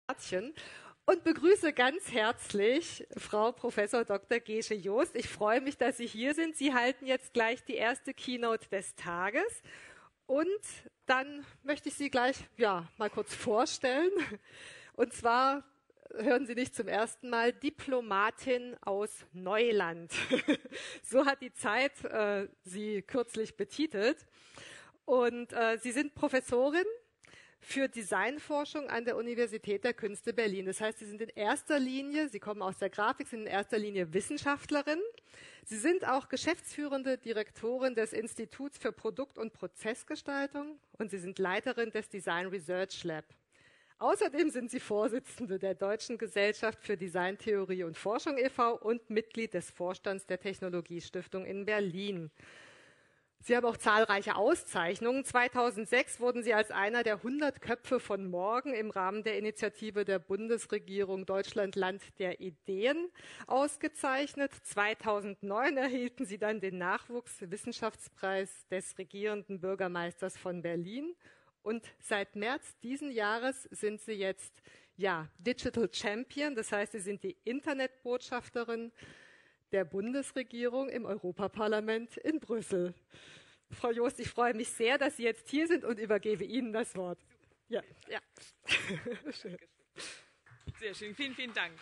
Herzchen und begrüße ganz herzlich Frau Professor Dr. Gesche Joost. Ich freue mich, dass Sie hier sind. Sie halten jetzt gleich die erste Keynote des Tages und dann möchte ich Sie gleich mal kurz vorstellen. Und zwar hören Sie nicht zum ersten Mal, Diplomatin aus Neuland. So hat die Zeit Sie kürzlich betitelt. Und Sie sind Professorin für Designforschung an der Universität der Künste Berlin. Das heißt, Sie sind in erster Linie, Sie kommen aus der Grafik, sind in erster Linie Wissenschaftlerin. Sie sind auch geschäftsführende Direktorin des Instituts für Produkt- und Prozessgestaltung und Sie sind Leiterin des Design Research Lab. Außerdem sind Sie Vorsitzende der Deutschen Gesellschaft für Designtheorie und Forschung e.V. und Mitglied des Vorstands der Technologiestiftung in Berlin. Sie haben auch zahlreiche Auszeichnungen. 2006 wurden Sie als einer der 100 Köpfe von morgen im Rahmen der Initiative der Bundesregierung Deutschland Land der Ideen ausgezeichnet. 2009 erhielten Sie dann den Nachwuchswissenschaftspreis des regierenden Bürgermeisters von Berlin. Und seit März diesen Jahres sind Sie jetzt Digital Champion, das heißt, Sie sind die Internetbotschafterin der Bundesregierung im Europaparlament in Brüssel. Frau Joost, ich freue mich sehr, dass Sie jetzt hier sind und übergebe Ihnen das Wort. Ja. Schön. Sehr schön, vielen, vielen Dank.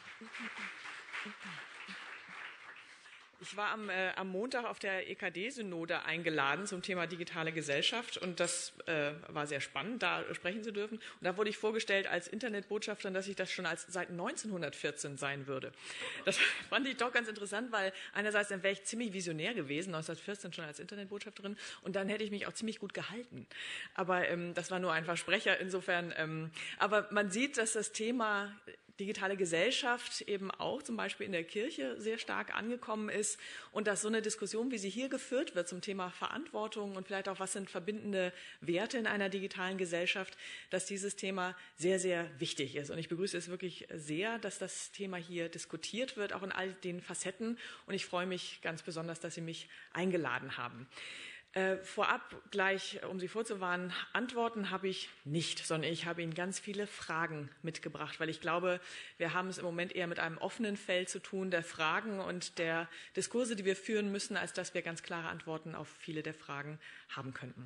Ich war am Montag auf der EKD-Synode eingeladen zum Thema digitale Gesellschaft und das war sehr spannend, da sprechen zu dürfen. Und da wurde ich vorgestellt als Internetbotschafterin, dass ich das schon seit 1914 sein würde. Das fand ich doch ganz interessant, weil einerseits dann wäre ich ziemlich visionär gewesen, 1914 schon als Internetbotschafterin und dann hätte ich mich auch ziemlich gut gehalten. Aber das war nur ein Versprecher, insofern. Aber man sieht, dass das Thema digitale Gesellschaft eben auch zum Beispiel in der Kirche sehr stark angekommen ist und dass so eine Diskussion, wie sie hier geführt wird zum Thema Verantwortung und vielleicht auch was sind verbindende Werte in einer digitalen Gesellschaft, dass dieses Thema sehr, sehr wichtig ist. Und ich begrüße es wirklich sehr, dass das Thema hier diskutiert wird, auch in all den Facetten. Und ich freue mich ganz besonders, dass Sie mich eingeladen haben. Vorab gleich, um Sie vorzuwarnen, Antworten habe ich nicht, sondern ich habe Ihnen ganz viele Fragen mitgebracht, weil ich glaube, wir haben es im Moment eher mit einem offenen Feld zu tun, der Fragen und der Diskurse, die wir führen müssen, als dass wir ganz klare Antworten auf viele der Fragen haben könnten.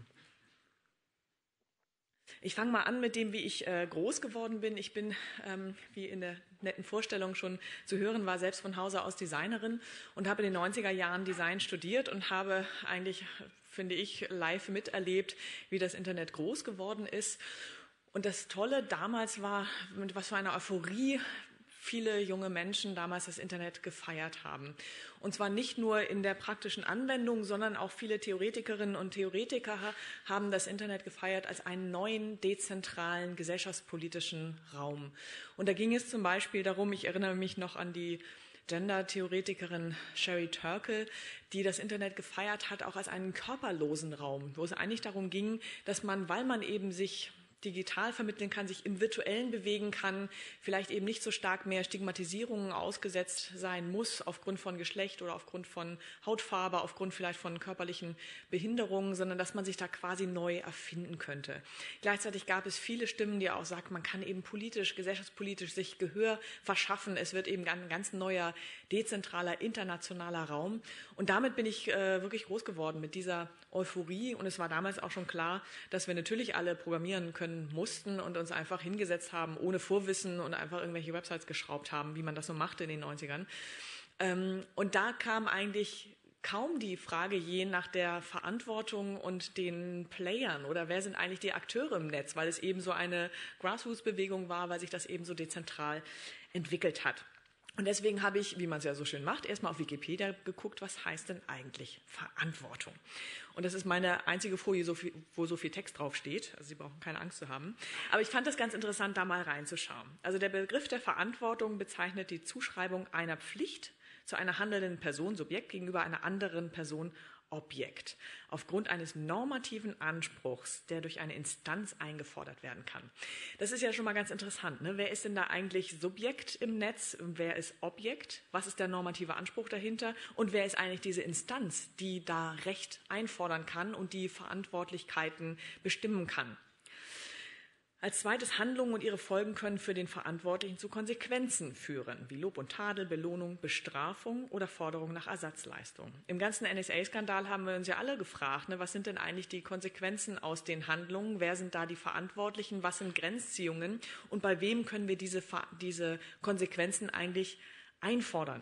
Ich fange mal an mit dem, wie ich groß geworden bin. Ich bin, wie in der netten Vorstellung schon zu hören war, selbst von Hause aus Designerin und habe in den 90er Jahren Design studiert und habe eigentlich, finde ich, live miterlebt, wie das Internet groß geworden ist. Und das Tolle damals war, mit was für einer Euphorie viele junge Menschen damals das Internet gefeiert haben. Und zwar nicht nur in der praktischen Anwendung, sondern auch viele Theoretikerinnen und Theoretiker haben das Internet gefeiert als einen neuen, dezentralen, gesellschaftspolitischen Raum. Und da ging es zum Beispiel darum, ich erinnere mich noch an die Gender-Theoretikerin Sherry Turkle, die das Internet gefeiert hat, auch als einen körperlosen Raum, wo es eigentlich darum ging, dass man, weil man eben sich digital vermitteln kann, sich im Virtuellen bewegen kann, vielleicht eben nicht so stark mehr Stigmatisierungen ausgesetzt sein muss aufgrund von Geschlecht oder aufgrund von Hautfarbe, aufgrund vielleicht von körperlichen Behinderungen, sondern dass man sich da quasi neu erfinden könnte. Gleichzeitig gab es viele Stimmen, die auch sagten, man kann eben politisch, gesellschaftspolitisch sich Gehör verschaffen. Es wird eben ein ganz neuer, dezentraler, internationaler Raum. Und damit bin ich wirklich groß geworden mit dieser Euphorie. Und es war damals auch schon klar, dass wir natürlich alle programmieren können mussten und uns einfach hingesetzt haben, ohne Vorwissen und einfach irgendwelche Websites geschraubt haben, wie man das so machte in den 90ern. Und da kam eigentlich kaum die Frage je nach der Verantwortung und den Playern oder wer sind eigentlich die Akteure im Netz, weil es eben so eine Grassroots-Bewegung war, weil sich das eben so dezentral entwickelt hat. Und deswegen habe ich, wie man es ja so schön macht, erstmal auf Wikipedia geguckt, was heißt denn eigentlich Verantwortung? Und das ist meine einzige Folie, wo so viel Text draufsteht. Also Sie brauchen keine Angst zu haben. Aber ich fand das ganz interessant, da mal reinzuschauen. Also der Begriff der Verantwortung bezeichnet die Zuschreibung einer Pflicht zu einer handelnden Person, Subjekt, gegenüber einer anderen Person, Objekt, aufgrund eines normativen Anspruchs, der durch eine Instanz eingefordert werden kann. Das ist ja schon mal ganz interessant, ne? Wer ist denn da eigentlich Subjekt im Netz? Wer ist Objekt? Was ist der normative Anspruch dahinter? Und wer ist eigentlich diese Instanz, die da Recht einfordern kann und die Verantwortlichkeiten bestimmen kann? Als zweites, Handlungen und ihre Folgen können für den Verantwortlichen zu Konsequenzen führen, wie Lob und Tadel, Belohnung, Bestrafung oder Forderung nach Ersatzleistung. Im ganzen NSA-Skandal haben wir uns ja alle gefragt, was sind denn eigentlich die Konsequenzen aus den Handlungen, wer sind da die Verantwortlichen, was sind Grenzziehungen und bei wem können wir diese Konsequenzen eigentlich einfordern.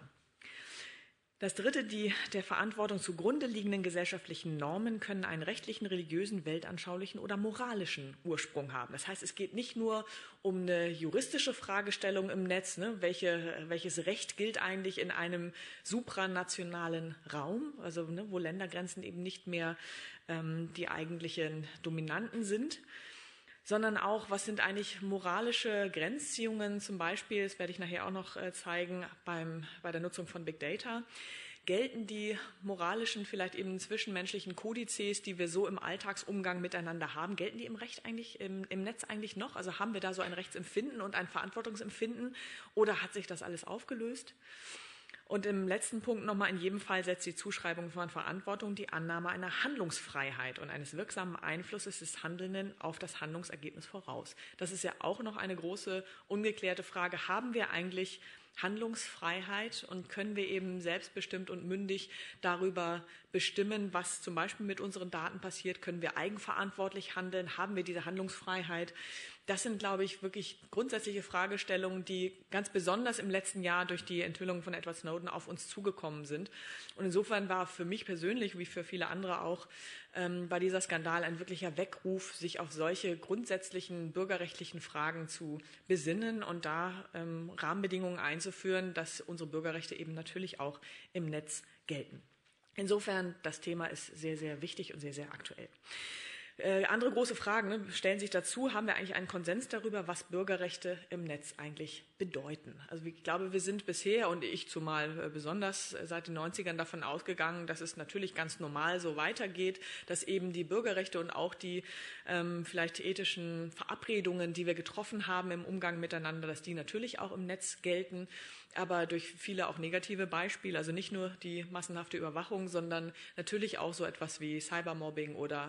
Das dritte, die der Verantwortung zugrunde liegenden gesellschaftlichen Normen können einen rechtlichen, religiösen, weltanschaulichen oder moralischen Ursprung haben. Das heißt, es geht nicht nur um eine juristische Fragestellung im Netz, welches Recht gilt eigentlich in einem supranationalen Raum, also wo Ländergrenzen eben nicht mehr die eigentlichen Dominanten sind, sondern auch, was sind eigentlich moralische Grenzziehungen, zum Beispiel, das werde ich nachher auch noch zeigen, bei der Nutzung von Big Data. Gelten die moralischen, vielleicht eben zwischenmenschlichen Kodizes, die wir so im Alltagsumgang miteinander haben, gelten die im Recht eigentlich, im Netz eigentlich noch? Also haben wir da so ein Rechtsempfinden und ein Verantwortungsempfinden oder hat sich das alles aufgelöst? Und im letzten Punkt nochmal, in jedem Fall setzt die Zuschreibung von Verantwortung die Annahme einer Handlungsfreiheit und eines wirksamen Einflusses des Handelnden auf das Handlungsergebnis voraus. Das ist ja auch noch eine große, ungeklärte Frage. Haben wir eigentlich Handlungsfreiheit und können wir eben selbstbestimmt und mündig darüber bestimmen, was zum Beispiel mit unseren Daten passiert? Können wir eigenverantwortlich handeln? Haben wir diese Handlungsfreiheit? Das sind, glaube ich, wirklich grundsätzliche Fragestellungen, die ganz besonders im letzten Jahr durch die Enthüllung von Edward Snowden auf uns zugekommen sind. Und insofern war für mich persönlich, wie für viele andere auch, war dieser Skandal ein wirklicher Weckruf, sich auf solche grundsätzlichen bürgerrechtlichen Fragen zu besinnen und da Rahmenbedingungen einzuführen, dass unsere Bürgerrechte eben natürlich auch im Netz gelten. Insofern, das Thema ist sehr, sehr wichtig und sehr, sehr aktuell. Andere große Fragen stellen sich dazu. Haben wir eigentlich einen Konsens darüber, was Bürgerrechte im Netz eigentlich bedeuten? Also ich glaube, wir sind bisher und ich zumal besonders seit den 90ern davon ausgegangen, dass es natürlich ganz normal so weitergeht, dass eben die Bürgerrechte und auch die vielleicht ethischen Verabredungen, die wir getroffen haben im Umgang miteinander, dass die natürlich auch im Netz gelten, aber durch viele auch negative Beispiele, also nicht nur die massenhafte Überwachung, sondern natürlich auch so etwas wie Cybermobbing oder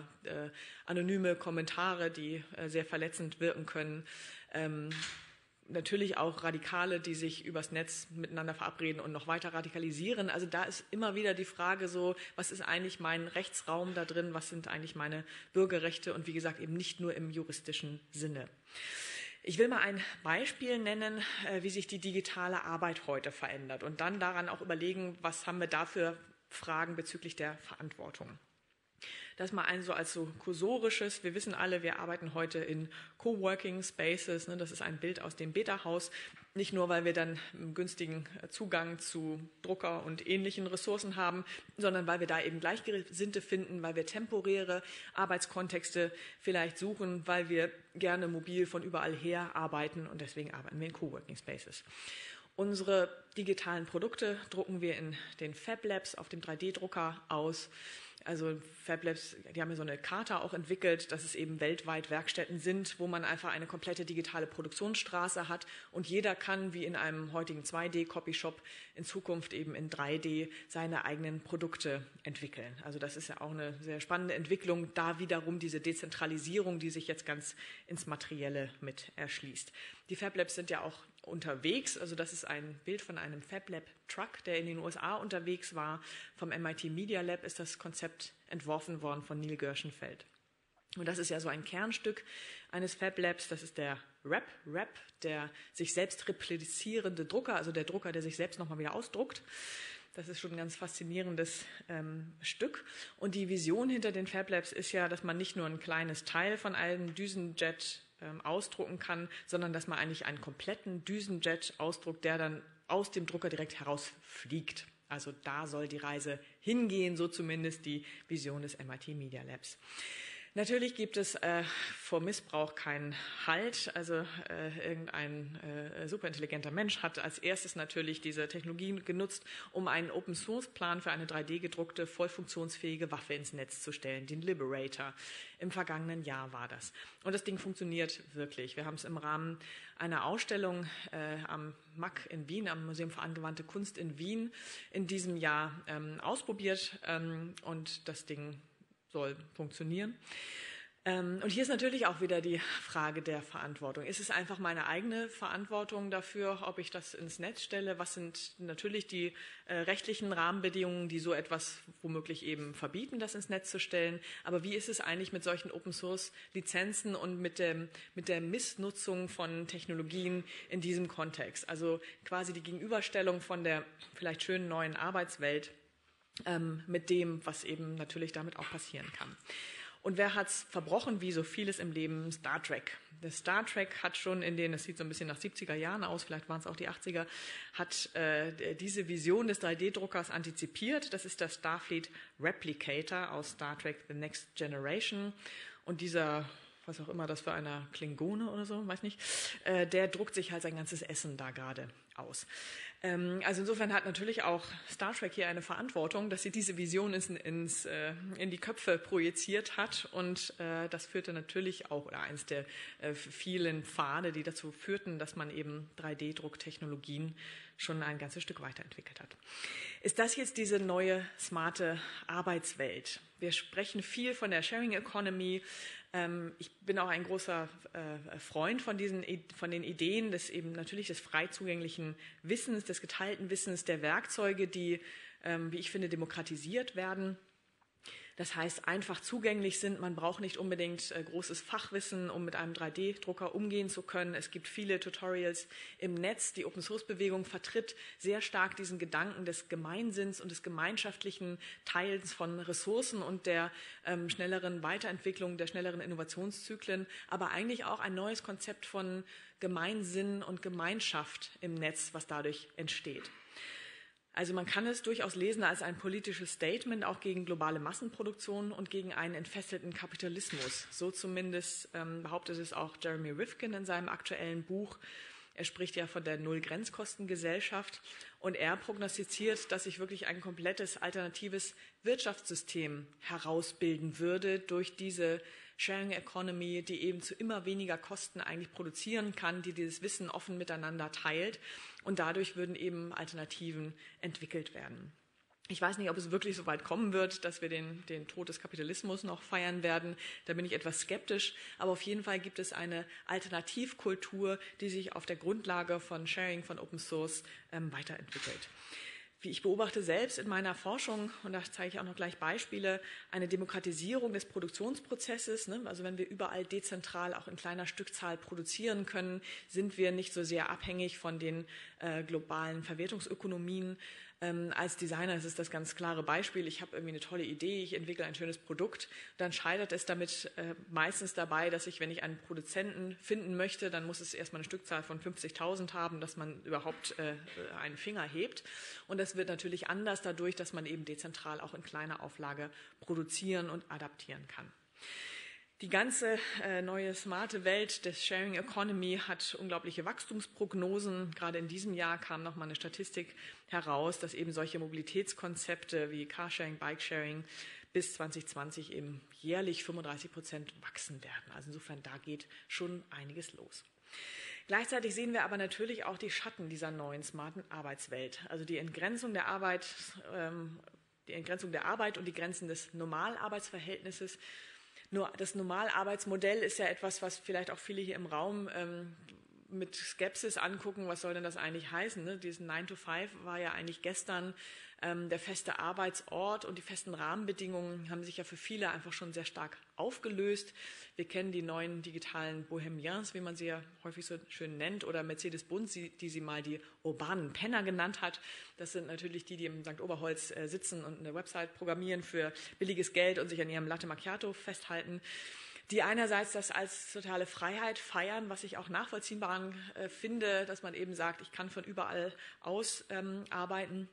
anonyme Kommentare, die sehr verletzend wirken können. Natürlich auch Radikale, die sich übers Netz miteinander verabreden und noch weiter radikalisieren. Also da ist immer wieder die Frage so, was ist eigentlich mein Rechtsraum da drin, was sind eigentlich meine Bürgerrechte und wie gesagt eben nicht nur im juristischen Sinne. Ich will mal ein Beispiel nennen, wie sich die digitale Arbeit heute verändert und dann daran auch überlegen, was haben wir da für Fragen bezüglich der Verantwortung. Das mal ein so als so kursorisches. Wir wissen alle, wir arbeiten heute in Coworking Spaces. Das ist ein Bild aus dem Beta-Haus. Nicht nur, weil wir dann einen günstigen Zugang zu Drucker und ähnlichen Ressourcen haben, sondern weil wir da eben Gleichgesinnte finden, weil wir temporäre Arbeitskontexte vielleicht suchen, weil wir gerne mobil von überall her arbeiten und deswegen arbeiten wir in Coworking Spaces. Unsere digitalen Produkte drucken wir in den Fab Labs auf dem 3D-Drucker aus. Also Fab Labs, die haben ja so eine Charta auch entwickelt, dass es eben weltweit Werkstätten sind, wo man einfach eine komplette digitale Produktionsstraße hat und jeder kann wie in einem heutigen 2D-Copyshop in Zukunft eben in 3D seine eigenen Produkte entwickeln. Also das ist ja auch eine sehr spannende Entwicklung, da wiederum diese Dezentralisierung, die sich jetzt ganz ins Materielle mit erschließt. Die Fab Labs sind ja auch unterwegs, also das ist ein Bild von einem Fab Lab Truck, der in den USA unterwegs war. Vom MIT Media Lab ist das Konzept entworfen worden von Neil Gershenfeld. Und das ist ja so ein Kernstück eines Fab Labs, das ist der RAP, der sich selbst replizierende Drucker, also der Drucker, der sich selbst nochmal wieder ausdruckt. Das ist schon ein ganz faszinierendes Stück. Und die Vision hinter den Fab Labs ist ja, dass man nicht nur ein kleines Teil von einem Düsenjet ausdrucken kann, sondern dass man eigentlich einen kompletten Düsenjet ausdruckt, der dann aus dem Drucker direkt herausfliegt. Also da soll die Reise hingehen, so zumindest die Vision des MIT Media Labs. Natürlich gibt es vor Missbrauch keinen Halt. Also irgendein superintelligenter Mensch hat als erstes natürlich diese Technologie genutzt, um einen Open-Source-Plan für eine 3D-gedruckte, voll funktionsfähige Waffe ins Netz zu stellen, den Liberator. Im vergangenen Jahr war das. Und das Ding funktioniert wirklich. Wir haben es im Rahmen einer Ausstellung am MAK in Wien, am Museum für angewandte Kunst in Wien, in diesem Jahr ausprobiert und das Ding soll funktionieren. Und hier ist natürlich auch wieder die Frage der Verantwortung. Ist es einfach meine eigene Verantwortung dafür, ob ich das ins Netz stelle? Was sind natürlich die rechtlichen Rahmenbedingungen, die so etwas womöglich eben verbieten, das ins Netz zu stellen? Aber wie ist es eigentlich mit solchen Open-Source-Lizenzen und mit der Missnutzung von Technologien in diesem Kontext? Also quasi die Gegenüberstellung von der vielleicht schönen neuen Arbeitswelt mit dem, was eben natürlich damit auch passieren kann. Und wer hat's verbrochen, wie so vieles im Leben? Star Trek. Das Star Trek hat schon das sieht so ein bisschen nach 70er Jahren aus, vielleicht waren es auch die 80er, hat diese Vision des 3D-Druckers antizipiert. Das ist der Starfleet Replicator aus Star Trek The Next Generation. Und dieser, was auch immer das für einer Klingone oder so, weiß nicht, der druckt sich halt sein ganzes Essen da gerade aus. Also insofern hat natürlich auch Star Trek hier eine Verantwortung, dass sie diese Vision in die Köpfe projiziert hat, und das führte natürlich auch, oder eins der vielen Pfade, die dazu führten, dass man eben 3D-Drucktechnologien schon ein ganzes Stück weiterentwickelt hat. Ist das jetzt diese neue, smarte Arbeitswelt? Wir sprechen viel von der Sharing Economy. Ich bin auch ein großer Freund von den Ideen des frei zugänglichen Wissens, des geteilten Wissens, der Werkzeuge, die, wie ich finde, demokratisiert werden. Das heißt, einfach zugänglich sind. Man braucht nicht unbedingt großes Fachwissen, um mit einem 3D-Drucker umgehen zu können. Es gibt viele Tutorials im Netz. Die Open-Source-Bewegung vertritt sehr stark diesen Gedanken des Gemeinsinns und des gemeinschaftlichen Teilens von Ressourcen und der schnelleren Weiterentwicklung, der schnelleren Innovationszyklen, aber eigentlich auch ein neues Konzept von Gemeinsinn und Gemeinschaft im Netz, was dadurch entsteht. Also man kann es durchaus lesen als ein politisches Statement auch gegen globale Massenproduktion und gegen einen entfesselten Kapitalismus. So zumindest behauptet es auch Jeremy Rifkin in seinem aktuellen Buch. Er spricht ja von der Null-Grenzkosten-Gesellschaft, und er prognostiziert, dass sich wirklich ein komplettes alternatives Wirtschaftssystem herausbilden würde durch diese Sharing Economy, die eben zu immer weniger Kosten eigentlich produzieren kann, die dieses Wissen offen miteinander teilt, und dadurch würden eben Alternativen entwickelt werden. Ich weiß nicht, ob es wirklich so weit kommen wird, dass wir den Tod des Kapitalismus noch feiern werden. Da bin ich etwas skeptisch. Aber auf jeden Fall gibt es eine Alternativkultur, die sich auf der Grundlage von Sharing, von Open Source weiterentwickelt. Wie ich beobachte selbst in meiner Forschung, und da zeige ich auch noch gleich Beispiele, eine Demokratisierung des Produktionsprozesses. Also wenn wir überall dezentral auch in kleiner Stückzahl produzieren können, sind wir nicht so sehr abhängig von den globalen Verwertungsökonomien. Als Designer ist es das ganz klare Beispiel. Ich habe irgendwie eine tolle Idee, ich entwickle ein schönes Produkt. Dann scheitert es damit meistens dabei, dass ich, wenn ich einen Produzenten finden möchte, dann muss es erstmal eine Stückzahl von 50.000 haben, dass man überhaupt einen Finger hebt. Und das wird natürlich anders dadurch, dass man eben dezentral auch in kleiner Auflage produzieren und adaptieren kann. Die ganze neue smarte Welt des Sharing Economy hat unglaubliche Wachstumsprognosen. Gerade in diesem Jahr kam noch mal eine Statistik heraus, dass eben solche Mobilitätskonzepte wie Carsharing, Bikesharing bis 2020 eben jährlich 35% wachsen werden. Also insofern, da geht schon einiges los. Gleichzeitig sehen wir aber natürlich auch die Schatten dieser neuen smarten Arbeitswelt. Also die Entgrenzung der Arbeit und die Grenzen des Normalarbeitsverhältnisses. Nur das Normalarbeitsmodell ist ja etwas, was vielleicht auch viele hier im Raum mit Skepsis angucken. Was soll denn das eigentlich heißen? Ne? Diesen 9 to 5 war ja eigentlich gestern der feste Arbeitsort, und die festen Rahmenbedingungen haben sich ja für viele einfach schon sehr stark aufgelöst. Wir kennen die neuen digitalen Bohemiens, wie man sie ja häufig so schön nennt, oder Mercedes-Benz, die sie mal die urbanen Penner genannt hat. Das sind natürlich die im St. Oberholz sitzen und eine Website programmieren für billiges Geld und sich an ihrem Latte Macchiato festhalten, die einerseits das als totale Freiheit feiern, was ich auch nachvollziehbar finde, dass man eben sagt, ich kann von überall aus arbeiten,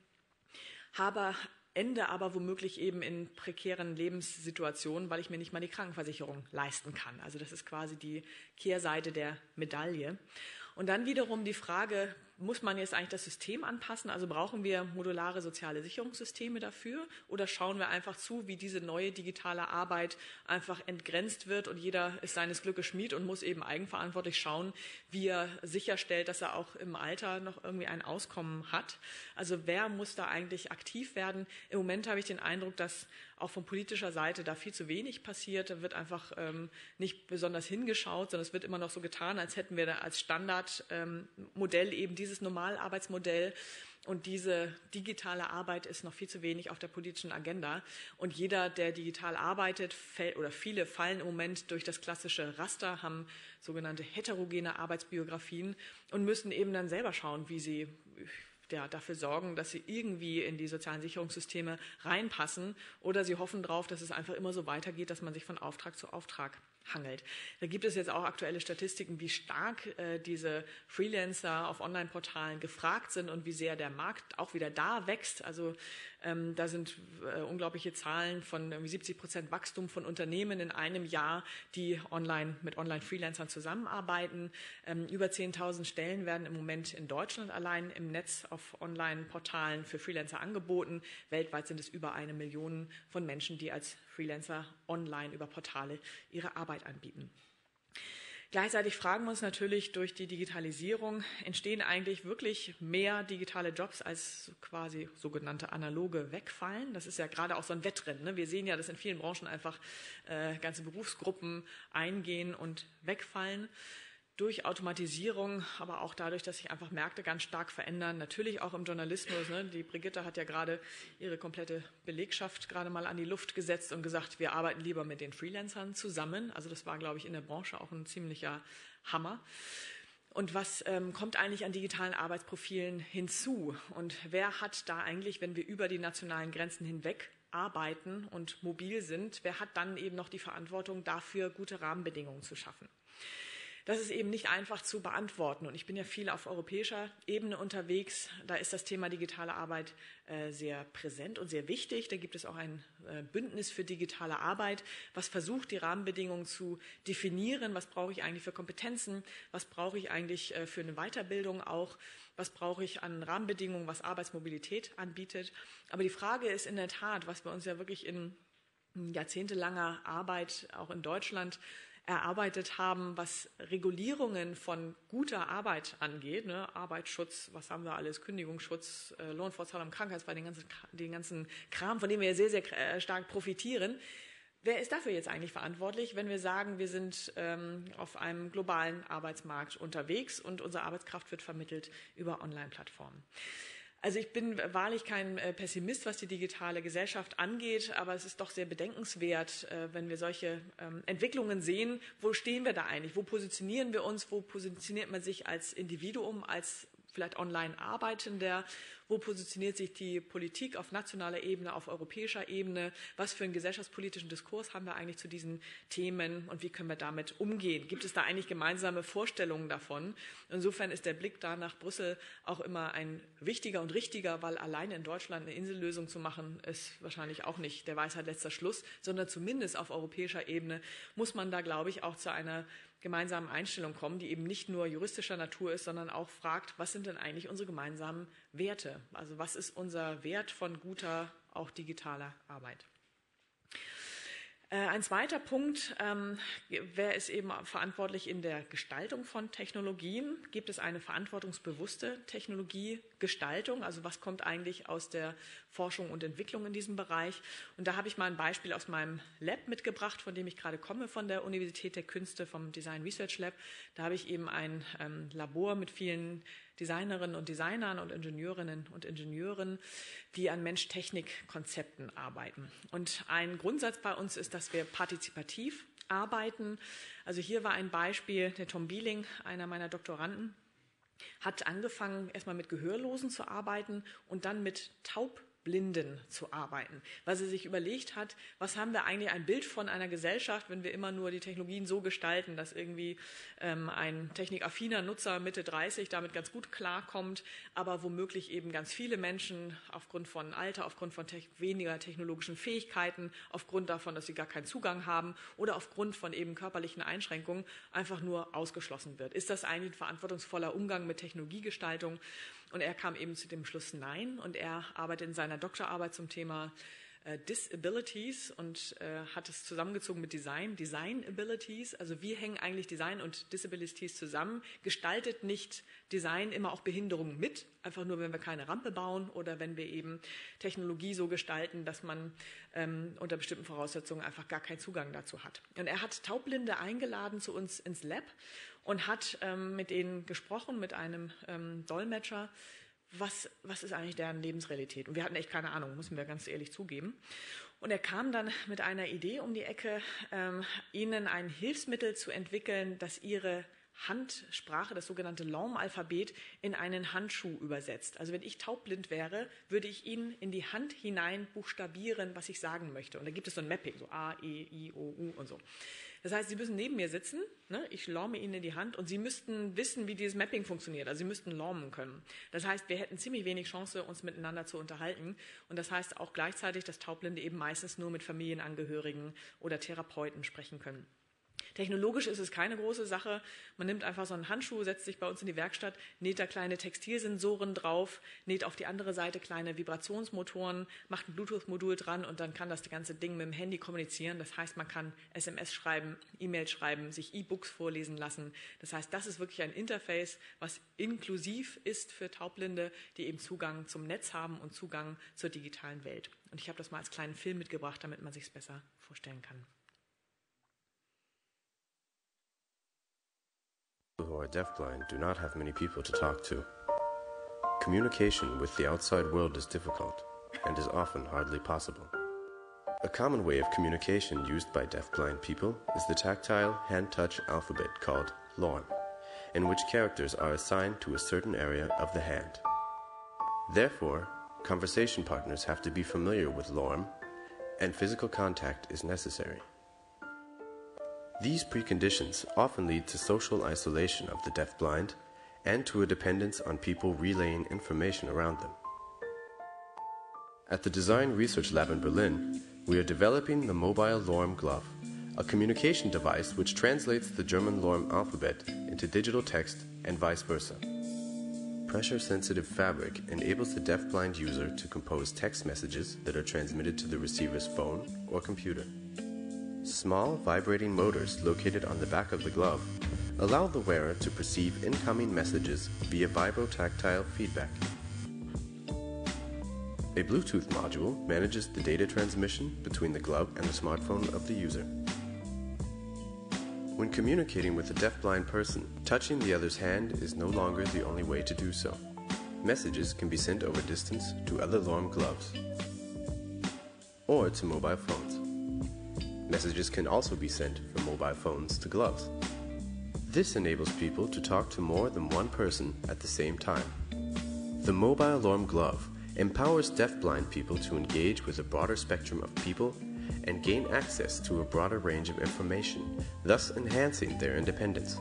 ende aber womöglich eben in prekären Lebenssituationen, weil ich mir nicht mal die Krankenversicherung leisten kann. Also das ist quasi die Kehrseite der Medaille. Und dann wiederum die Frage, muss man jetzt eigentlich das System anpassen? Also brauchen wir modulare soziale Sicherungssysteme dafür? Oder schauen wir einfach zu, wie diese neue digitale Arbeit einfach entgrenzt wird, und jeder ist seines Glückes Schmied und muss eben eigenverantwortlich schauen, wie er sicherstellt, dass er auch im Alter noch irgendwie ein Auskommen hat? Also wer muss da eigentlich aktiv werden? Im Moment habe ich den Eindruck, dass auch von politischer Seite da viel zu wenig passiert. Da wird einfach nicht besonders hingeschaut, sondern es wird immer noch so getan, als hätten wir da als Standardmodell eben dieses Normalarbeitsmodell. Und diese digitale Arbeit ist noch viel zu wenig auf der politischen Agenda. Und jeder, der digital arbeitet, oder viele fallen im Moment durch das klassische Raster, haben sogenannte heterogene Arbeitsbiografien und müssen eben dann selber schauen, wie sie dafür sorgen, dass sie irgendwie in die sozialen Sicherungssysteme reinpassen, oder sie hoffen darauf, dass es einfach immer so weitergeht, dass man sich von Auftrag zu Auftrag hangelt. Da gibt es jetzt auch aktuelle Statistiken, wie stark diese Freelancer auf Online-Portalen gefragt sind und wie sehr der Markt auch wieder da wächst. Also da sind unglaubliche Zahlen von 70% Wachstum von Unternehmen in einem Jahr, die mit Online-Freelancern zusammenarbeiten. Über 10.000 Stellen werden im Moment in Deutschland allein im Netz auf Online-Portalen für Freelancer angeboten. Weltweit sind es über 1 Million von Menschen, die als Freelancer online über Portale ihre Arbeit anbieten. Gleichzeitig fragen wir uns natürlich, durch die Digitalisierung entstehen eigentlich wirklich mehr digitale Jobs, als quasi sogenannte analoge wegfallen. Das ist ja gerade auch so ein Wettrennen, ne? Wir sehen ja, dass in vielen Branchen einfach ganze Berufsgruppen eingehen und wegfallen. Durch Automatisierung, aber auch dadurch, dass sich einfach Märkte ganz stark verändern, natürlich auch im Journalismus. Ne? Die Brigitte hat ja gerade ihre komplette Belegschaft gerade mal an die Luft gesetzt und gesagt, wir arbeiten lieber mit den Freelancern zusammen. Also das war, glaube ich, in der Branche auch ein ziemlicher Hammer. Und was kommt eigentlich an digitalen Arbeitsprofilen hinzu? Und wer hat da eigentlich, wenn wir über die nationalen Grenzen hinweg arbeiten und mobil sind, wer hat dann eben noch die Verantwortung dafür, gute Rahmenbedingungen zu schaffen? Das ist eben nicht einfach zu beantworten. Und ich bin ja viel auf europäischer Ebene unterwegs. Da ist das Thema digitale Arbeit sehr präsent und sehr wichtig. Da gibt es auch ein Bündnis für digitale Arbeit, was versucht, die Rahmenbedingungen zu definieren. Was brauche ich eigentlich für Kompetenzen? Was brauche ich eigentlich für eine Weiterbildung auch? Was brauche ich an Rahmenbedingungen, was Arbeitsmobilität anbietet? Aber die Frage ist in der Tat, was wir uns ja wirklich in jahrzehntelanger Arbeit auch in Deutschland erarbeitet haben, was Regulierungen von guter Arbeit angeht, ne? Arbeitsschutz, was haben wir alles, Kündigungsschutz, Lohnfortzahlung, Krankheitsfall, den ganzen Kram, von dem wir sehr, sehr stark profitieren. Wer ist dafür jetzt eigentlich verantwortlich, wenn wir sagen, wir sind auf einem globalen Arbeitsmarkt unterwegs und unsere Arbeitskraft wird vermittelt über Online-Plattformen? Also ich bin wahrlich kein Pessimist, was die digitale Gesellschaft angeht, aber es ist doch sehr bedenkenswert, wenn wir solche Entwicklungen sehen. Wo stehen wir da eigentlich? Wo positionieren wir uns? Wo positioniert man sich als Individuum, als vielleicht online Arbeitender? Wo positioniert sich die Politik auf nationaler Ebene, auf europäischer Ebene? Was für einen gesellschaftspolitischen Diskurs haben wir eigentlich zu diesen Themen und wie können wir damit umgehen? Gibt es da eigentlich gemeinsame Vorstellungen davon? Insofern ist der Blick da nach Brüssel auch immer ein wichtiger und richtiger, weil alleine in Deutschland eine Insellösung zu machen, ist wahrscheinlich auch nicht der Weisheit letzter Schluss, sondern zumindest auf europäischer Ebene muss man da, glaube ich, auch zu einer gemeinsamen Einstellung kommen, die eben nicht nur juristischer Natur ist, sondern auch fragt, was sind denn eigentlich unsere gemeinsamen Werte? Also was ist unser Wert von guter, auch digitaler Arbeit? Ein zweiter Punkt, wer ist eben verantwortlich in der Gestaltung von Technologien? Gibt es eine verantwortungsbewusste Technologiegestaltung? Also was kommt eigentlich aus der Forschung und Entwicklung in diesem Bereich? Und da habe ich mal ein Beispiel aus meinem Lab mitgebracht, von dem ich gerade komme, von der Universität der Künste, vom Design Research Lab. Da habe ich eben ein Labor mit vielen Designerinnen und Designern und Ingenieurinnen und Ingenieuren, die an Mensch-Technik-Konzepten arbeiten. Und ein Grundsatz bei uns ist, dass wir partizipativ arbeiten. Also hier war ein Beispiel, der Tom Bieling, einer meiner Doktoranden, hat angefangen, erstmal mit Gehörlosen zu arbeiten und dann mit Taubblinden zu arbeiten, weil sie sich überlegt hat, was haben wir eigentlich ein Bild von einer Gesellschaft, wenn wir immer nur die Technologien so gestalten, dass irgendwie ein technikaffiner Nutzer Mitte 30 damit ganz gut klarkommt, aber womöglich eben ganz viele Menschen aufgrund von Alter, aufgrund von weniger technologischen Fähigkeiten, aufgrund davon, dass sie gar keinen Zugang haben oder aufgrund von eben körperlichen Einschränkungen einfach nur ausgeschlossen wird. Ist das eigentlich ein verantwortungsvoller Umgang mit Technologiegestaltung? Und er kam eben zu dem Schluss, nein. Und er arbeitet in seiner Doktorarbeit zum Thema Disabilities und hat es zusammengezogen mit Design Abilities. Also wie hängen eigentlich Design und Disabilities zusammen? Gestaltet nicht Design immer auch Behinderungen mit? Einfach nur, wenn wir keine Rampe bauen oder wenn wir eben Technologie so gestalten, dass man unter bestimmten Voraussetzungen einfach gar keinen Zugang dazu hat. Und er hat Taubblinde eingeladen zu uns ins Lab und hat mit ihnen gesprochen, mit einem Dolmetscher. Was ist eigentlich deren Lebensrealität? Und wir hatten echt keine Ahnung, müssen wir ganz ehrlich zugeben. Und er kam dann mit einer Idee um die Ecke, ihnen ein Hilfsmittel zu entwickeln, das ihre Handsprache, das sogenannte Laum-Alphabet, in einen Handschuh übersetzt. Also wenn ich taubblind wäre, würde ich Ihnen in die Hand hinein buchstabieren, was ich sagen möchte. Und da gibt es so ein Mapping, so A, E, I, O, U und so. Das heißt, Sie müssen neben mir sitzen, ne? Ich laume Ihnen in die Hand und Sie müssten wissen, wie dieses Mapping funktioniert. Also Sie müssten laumen können. Das heißt, wir hätten ziemlich wenig Chance, uns miteinander zu unterhalten. Und das heißt auch gleichzeitig, dass Taubblinde eben meistens nur mit Familienangehörigen oder Therapeuten sprechen können. Technologisch ist es keine große Sache. Man nimmt einfach so einen Handschuh, setzt sich bei uns in die Werkstatt, näht da kleine Textilsensoren drauf, näht auf die andere Seite kleine Vibrationsmotoren, macht ein Bluetooth-Modul dran und dann kann das ganze Ding mit dem Handy kommunizieren. Das heißt, man kann SMS schreiben, E-Mail schreiben, sich E-Books vorlesen lassen. Das heißt, das ist wirklich ein Interface, was inklusiv ist für Taubblinde, die eben Zugang zum Netz haben und Zugang zur digitalen Welt. Und ich habe das mal als kleinen Film mitgebracht, damit man sich es besser vorstellen kann. People who are deafblind do not have many people to talk to. Communication with the outside world is difficult and is often hardly possible. A common way of communication used by deafblind people is the tactile hand-touch alphabet called LORM, in which characters are assigned to a certain area of the hand. Therefore, conversation partners have to be familiar with LORM, and physical contact is necessary. These preconditions often lead to social isolation of the deafblind and to a dependence on people relaying information around them. At the Design Research Lab in Berlin, we are developing the mobile LORM glove, a communication device which translates the German LORM alphabet into digital text and vice versa. Pressure-sensitive fabric enables the deafblind user to compose text messages that are transmitted to the receiver's phone or computer. Small vibrating motors located on the back of the glove allow the wearer to perceive incoming messages via vibrotactile feedback. A Bluetooth module manages the data transmission between the glove and the smartphone of the user. When communicating with a deafblind person, touching the other's hand is no longer the only way to do so. Messages can be sent over distance to other LORM gloves or to mobile phones. Messages can also be sent from mobile phones to gloves. This enables people to talk to more than one person at the same time. The mobile LORM glove empowers deafblind people to engage with a broader spectrum of people and gain access to a broader range of information, thus enhancing their independence.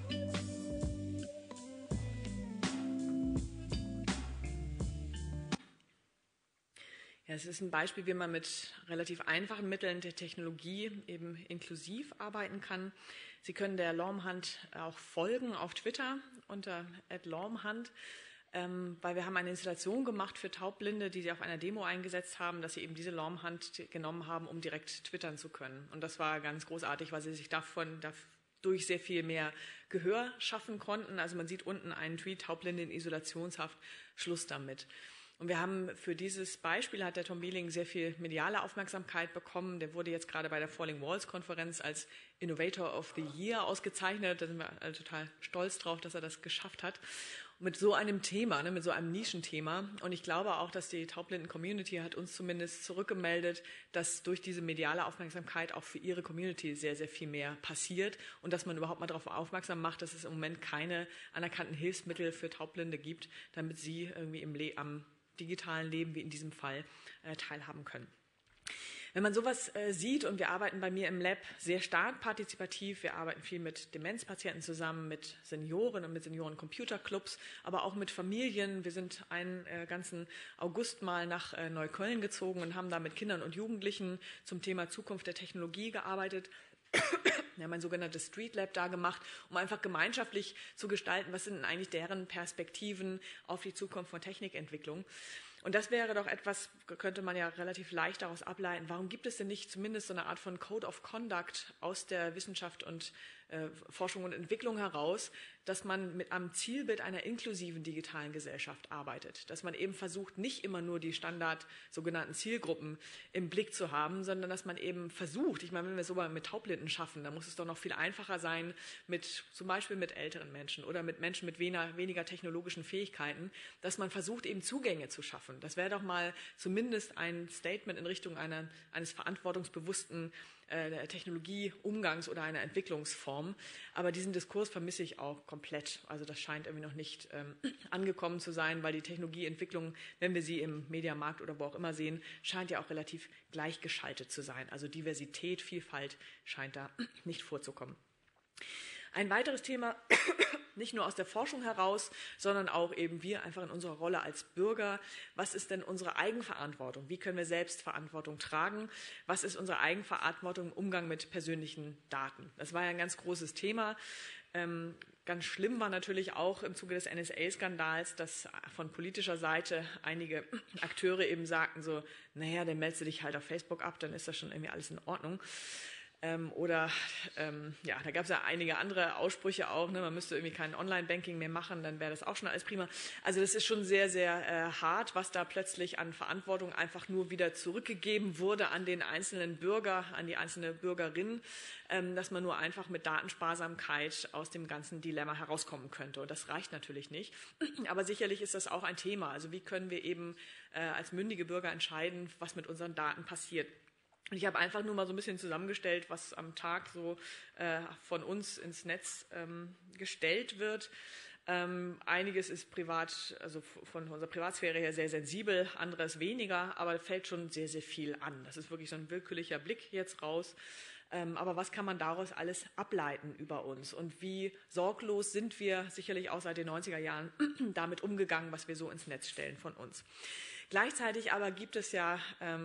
Ja, es ist ein Beispiel, wie man mit relativ einfachen Mitteln der Technologie eben inklusiv arbeiten kann. Sie können der LORM-Hand auch folgen auf Twitter unter @LORM-Hand, weil wir haben eine Installation gemacht für Taubblinde, die sie auf einer Demo eingesetzt haben, dass sie eben diese LORM-Hand genommen haben, um direkt twittern zu können. Und das war ganz großartig, weil sie sich dadurch sehr viel mehr Gehör schaffen konnten. Also man sieht unten einen Tweet, Taubblinde in Isolationshaft, Schluss damit. Und wir haben für dieses Beispiel, hat der Tom Bieling sehr viel mediale Aufmerksamkeit bekommen. Der wurde jetzt gerade bei der Falling Walls Konferenz als Innovator of the Year ausgezeichnet. Da sind wir alle total stolz drauf, dass er das geschafft hat. Und mit so einem Thema, mit so einem Nischenthema. Und ich glaube auch, dass die Taubblinden-Community hat uns zumindest zurückgemeldet, dass durch diese mediale Aufmerksamkeit auch für ihre Community sehr, sehr viel mehr passiert. Und dass man überhaupt mal darauf aufmerksam macht, dass es im Moment keine anerkannten Hilfsmittel für Taubblinde gibt, damit sie irgendwie am digitalen Leben, wie in diesem Fall, teilhaben können. Wenn man sowas sieht, und wir arbeiten bei mir im Lab sehr stark partizipativ, wir arbeiten viel mit Demenzpatienten zusammen, mit Senioren und mit Senioren-Computerclubs, aber auch mit Familien. Wir sind einen ganzen August mal nach Neukölln gezogen und haben da mit Kindern und Jugendlichen zum Thema Zukunft der Technologie gearbeitet. Wir haben ein sogenanntes Street Lab da gemacht, um einfach gemeinschaftlich zu gestalten, was sind denn eigentlich deren Perspektiven auf die Zukunft von Technikentwicklung. Und das wäre doch etwas, könnte man ja relativ leicht daraus ableiten. Warum gibt es denn nicht zumindest so eine Art von Code of Conduct aus der Wissenschaft und Forschung und Entwicklung heraus, dass man mit einem Zielbild einer inklusiven digitalen Gesellschaft arbeitet. Dass man eben versucht, nicht immer nur die Standard sogenannten Zielgruppen im Blick zu haben, sondern dass man eben versucht, ich meine, wenn wir es so mit Taubblinden schaffen, dann muss es doch noch viel einfacher sein, zum Beispiel mit älteren Menschen oder mit Menschen mit weniger technologischen Fähigkeiten, dass man versucht, eben Zugänge zu schaffen. Das wäre doch mal zumindest ein Statement in Richtung eines verantwortungsbewussten Technologieumgangs oder einer Entwicklungsform. Aber diesen Diskurs vermisse ich auch komplett. Also das scheint irgendwie noch nicht angekommen zu sein, weil die Technologieentwicklung, wenn wir sie im Mediamarkt oder wo auch immer sehen, scheint ja auch relativ gleichgeschaltet zu sein. Also Diversität, Vielfalt scheint da nicht vorzukommen. Ein weiteres Thema, nicht nur aus der Forschung heraus, sondern auch eben wir einfach in unserer Rolle als Bürger. Was ist denn unsere Eigenverantwortung? Wie können wir selbst Verantwortung tragen? Was ist unsere Eigenverantwortung im Umgang mit persönlichen Daten? Das war ja ein ganz großes Thema. Ganz schlimm war natürlich auch im Zuge des NSA-Skandals, dass von politischer Seite einige Akteure eben sagten so, naja, dann meldest du dich halt auf Facebook ab, dann ist das schon irgendwie alles in Ordnung. Da gab es ja einige andere Aussprüche auch, ne? Man müsste irgendwie kein Online-Banking mehr machen, dann wäre das auch schon alles prima. Also das ist schon sehr, sehr hart, was da plötzlich an Verantwortung einfach nur wieder zurückgegeben wurde an den einzelnen Bürger, an die einzelne Bürgerin, dass man nur einfach mit Datensparsamkeit aus dem ganzen Dilemma herauskommen könnte. Und das reicht natürlich nicht. Aber sicherlich ist das auch ein Thema. Also wie können wir eben als mündige Bürger entscheiden, was mit unseren Daten passiert? Und ich habe einfach nur mal so ein bisschen zusammengestellt, was am Tag so von uns ins Netz gestellt wird. Einiges ist privat, also von unserer Privatsphäre her sehr sensibel, anderes weniger, aber fällt schon sehr, sehr viel an. Das ist wirklich so ein willkürlicher Blick jetzt raus. Aber was kann man daraus alles ableiten über uns? Und wie sorglos sind wir sicherlich auch seit den 90er Jahren damit umgegangen, was wir so ins Netz stellen von uns? Gleichzeitig aber gibt es ja,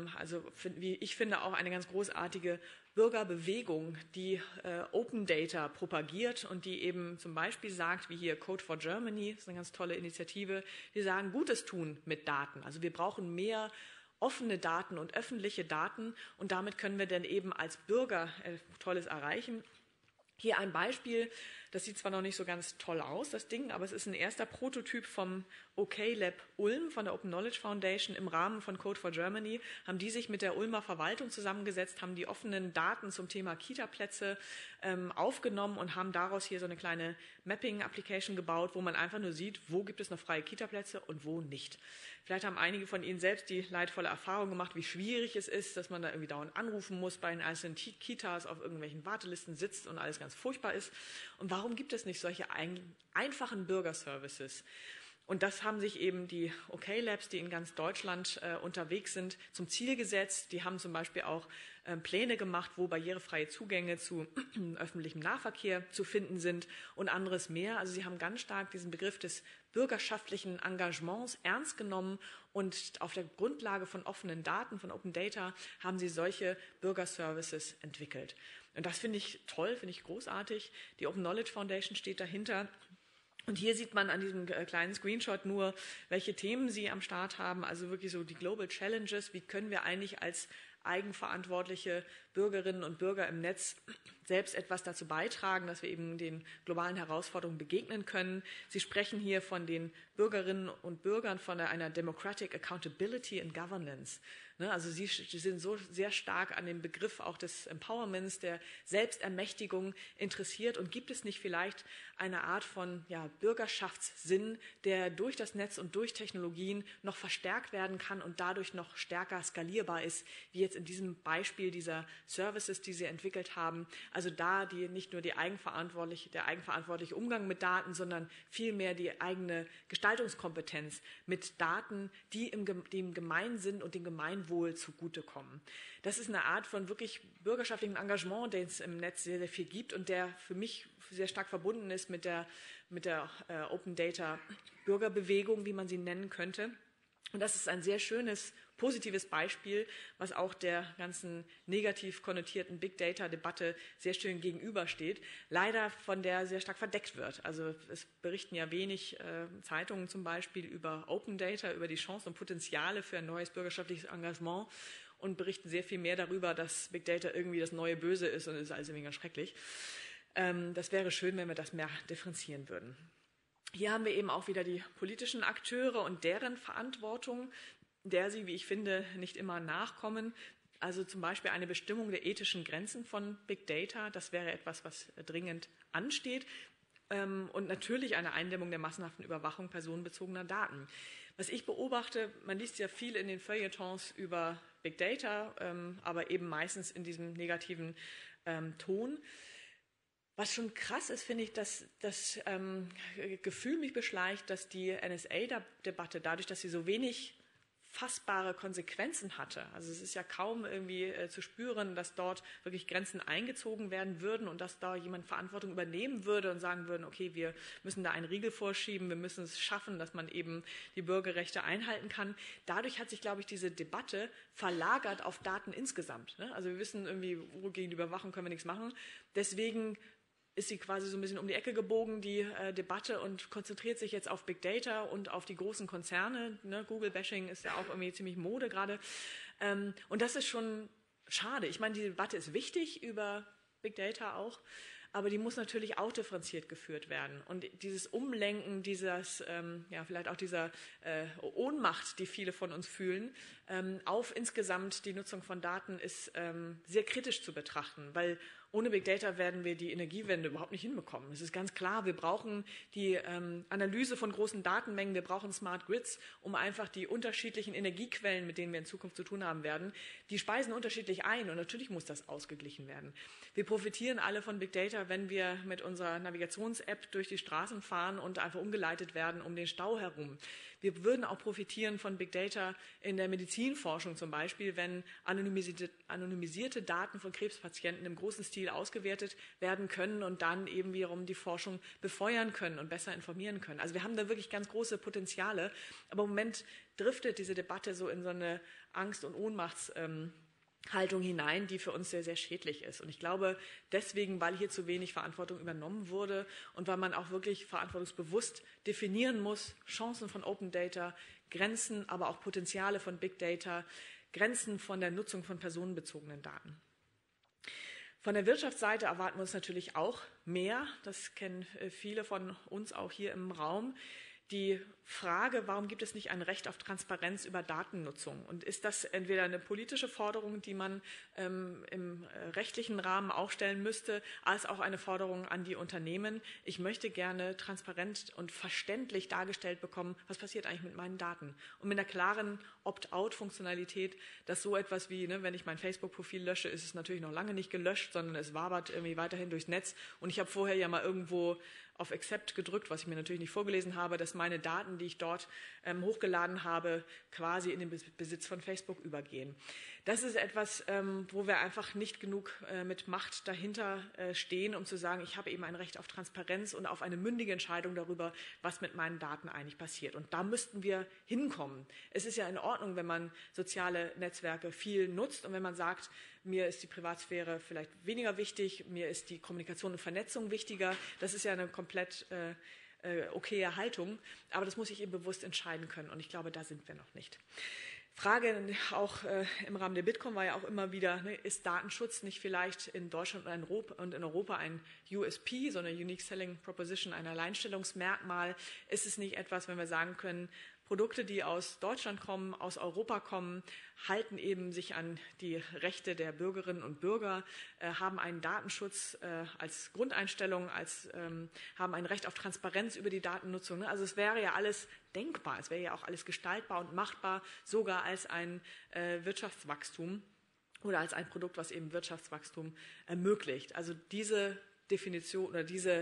wie ich finde, auch eine ganz großartige Bürgerbewegung, die Open Data propagiert und die eben zum Beispiel sagt, wie hier Code for Germany, das ist eine ganz tolle Initiative, die sagen, Gutes tun mit Daten. Also wir brauchen mehr offene Daten und öffentliche Daten und damit können wir dann eben als Bürger Tolles erreichen. Hier ein Beispiel, das sieht zwar noch nicht so ganz toll aus, das Ding, aber es ist ein erster Prototyp vom OK-Lab Ulm von der Open Knowledge Foundation. Im Rahmen von Code for Germany haben die sich mit der Ulmer Verwaltung zusammengesetzt, haben die offenen Daten zum Thema Kita-Plätze aufgenommen und haben daraus hier so eine kleine Mapping-Application gebaut, wo man einfach nur sieht, wo gibt es noch freie Kita-Plätze und wo nicht. Vielleicht haben einige von Ihnen selbst die leidvolle Erfahrung gemacht, wie schwierig es ist, dass man da irgendwie dauernd anrufen muss, bei den einzelnen Kitas auf irgendwelchen Wartelisten sitzt und alles ganz furchtbar ist. Und warum gibt es nicht solche einfachen Bürgerservices? Und das haben sich eben die OK-Labs, die in ganz Deutschland unterwegs sind, zum Ziel gesetzt. Die haben zum Beispiel auch Pläne gemacht, wo barrierefreie Zugänge zu öffentlichem Nahverkehr zu finden sind und anderes mehr. Also sie haben ganz stark diesen Begriff des bürgerschaftlichen Engagements ernst genommen und auf der Grundlage von offenen Daten, von Open Data, haben sie solche Bürgerservices entwickelt. Und das finde ich toll, finde ich großartig. Die Open Knowledge Foundation steht dahinter. Und hier sieht man an diesem kleinen Screenshot nur, welche Themen sie am Start haben, also wirklich so die Global Challenges, wie können wir eigentlich als eigenverantwortliche Bürgerinnen und Bürger im Netz selbst etwas dazu beitragen, dass wir eben den globalen Herausforderungen begegnen können. Sie sprechen hier von den Bürgerinnen und Bürgern von einer Democratic Accountability and Governance. Also sie sind so sehr stark an dem Begriff auch des Empowerments, der Selbstermächtigung interessiert. Und gibt es nicht vielleicht eine Art von Bürgerschaftssinn, der durch das Netz und durch Technologien noch verstärkt werden kann und dadurch noch stärker skalierbar ist, wie jetzt in diesem Beispiel dieser Services, die sie entwickelt haben. Also da nicht nur der eigenverantwortliche Umgang mit Daten, sondern vielmehr die eigene Gestaltungskompetenz mit Daten, die dem Gemeinsinn und dem Gemeinwohl zugutekommen. Das ist eine Art von wirklich bürgerschaftlichem Engagement, den es im Netz sehr, sehr viel gibt und der für mich sehr stark verbunden ist mit der Open Data Bürgerbewegung, wie man sie nennen könnte. Und das ist ein sehr schönes positives Beispiel, was auch der ganzen negativ konnotierten Big Data-Debatte sehr schön gegenübersteht, leider von der sehr stark verdeckt wird. Also es berichten ja wenig Zeitungen zum Beispiel über Open Data, über die Chancen und Potenziale für ein neues bürgerschaftliches Engagement und berichten sehr viel mehr darüber, dass Big Data irgendwie das neue Böse ist und es ist alles irgendwie ganz schrecklich. Das wäre schön, wenn wir das mehr differenzieren würden. Hier haben wir eben auch wieder die politischen Akteure und deren Verantwortung, der sie, wie ich finde, nicht immer nachkommen. Also zum Beispiel eine Bestimmung der ethischen Grenzen von Big Data, das wäre etwas, was dringend ansteht. Und natürlich eine Eindämmung der massenhaften Überwachung personenbezogener Daten. Was ich beobachte, man liest ja viel in den Feuilletons über Big Data, aber eben meistens in diesem negativen Ton. Was schon krass ist, finde ich, dass das Gefühl mich beschleicht, dass die NSA-Debatte, dadurch, dass sie so wenig fassbare Konsequenzen hatte, also es ist ja kaum irgendwie zu spüren, dass dort wirklich Grenzen eingezogen werden würden und dass da jemand Verantwortung übernehmen würde und sagen würden, okay, wir müssen da einen Riegel vorschieben, wir müssen es schaffen, dass man eben die Bürgerrechte einhalten kann. Dadurch hat sich, glaube ich, diese Debatte verlagert auf Daten insgesamt. Ne? Also wir wissen irgendwie, gegen die Überwachung können wir nichts machen. Deswegen ist sie quasi so ein bisschen um die Ecke gebogen, die Debatte, und konzentriert sich jetzt auf Big Data und auf die großen Konzerne. Ne? Google-Bashing ist ja auch irgendwie ziemlich Mode gerade. Und das ist schon schade. Ich meine, die Debatte ist wichtig über Big Data auch, aber die muss natürlich auch differenziert geführt werden. Und dieses Umlenken, vielleicht auch dieser Ohnmacht, die viele von uns fühlen, auf insgesamt die Nutzung von Daten ist sehr kritisch zu betrachten, weil ohne Big Data werden wir die Energiewende überhaupt nicht hinbekommen. Es ist ganz klar, wir brauchen die Analyse von großen Datenmengen, wir brauchen Smart Grids, um einfach die unterschiedlichen Energiequellen, mit denen wir in Zukunft zu tun haben werden, die speisen unterschiedlich ein und natürlich muss das ausgeglichen werden. Wir profitieren alle von Big Data, wenn wir mit unserer Navigations-App durch die Straßen fahren und einfach umgeleitet werden um den Stau herum. Wir würden auch profitieren von Big Data in der Medizinforschung zum Beispiel, wenn anonymisierte Daten von Krebspatienten im großen Stil ausgewertet werden können und dann eben wiederum die Forschung befeuern können und besser informieren können. Also wir haben da wirklich ganz große Potenziale, aber im Moment driftet diese Debatte so in so eine Angst- und Ohnmachtshaltung hinein, die für uns sehr, sehr schädlich ist. Und ich glaube deswegen, weil hier zu wenig Verantwortung übernommen wurde und weil man auch wirklich verantwortungsbewusst definieren muss, Chancen von Open Data, Grenzen, aber auch Potenziale von Big Data, Grenzen von der Nutzung von personenbezogenen Daten. Von der Wirtschaftsseite erwarten wir uns natürlich auch mehr. Das kennen viele von uns auch hier im Raum. Die Frage, warum gibt es nicht ein Recht auf Transparenz über Datennutzung? Und ist das entweder eine politische Forderung, die man im rechtlichen Rahmen auch stellen müsste, als auch eine Forderung an die Unternehmen? Ich möchte gerne transparent und verständlich dargestellt bekommen, was passiert eigentlich mit meinen Daten? Und mit einer klaren Opt-out-Funktionalität, dass so etwas wie, wenn ich mein Facebook-Profil lösche, ist es natürlich noch lange nicht gelöscht, sondern es wabert irgendwie weiterhin durchs Netz. Und ich habe vorher ja mal irgendwo auf Accept gedrückt, was ich mir natürlich nicht vorgelesen habe, dass meine Daten, die ich dort hochgeladen habe, quasi in den Besitz von Facebook übergehen. Das ist etwas, wo wir einfach nicht genug mit Macht dahinter stehen, um zu sagen, ich habe eben ein Recht auf Transparenz und auf eine mündige Entscheidung darüber, was mit meinen Daten eigentlich passiert. Und da müssten wir hinkommen. Es ist ja in Ordnung, wenn man soziale Netzwerke viel nutzt und wenn man sagt, mir ist die Privatsphäre vielleicht weniger wichtig, mir ist die Kommunikation und Vernetzung wichtiger. Das ist ja eine komplett okaye Haltung, aber das muss ich eben bewusst entscheiden können und ich glaube, da sind wir noch nicht. Frage auch im Rahmen der Bitkom war ja auch immer wieder, ist Datenschutz nicht vielleicht in Deutschland und in Europa ein USP, so eine Unique Selling Proposition, ein Alleinstellungsmerkmal? Ist es nicht etwas, wenn wir sagen können, Produkte, die aus Deutschland kommen, aus Europa kommen, halten eben sich an die Rechte der Bürgerinnen und Bürger, haben einen Datenschutz als Grundeinstellung, haben ein Recht auf Transparenz über die Datennutzung. Also es wäre ja alles denkbar, es wäre ja auch alles gestaltbar und machbar, sogar als ein Wirtschaftswachstum oder als ein Produkt, was eben Wirtschaftswachstum ermöglicht. Also diese Definition oder diesen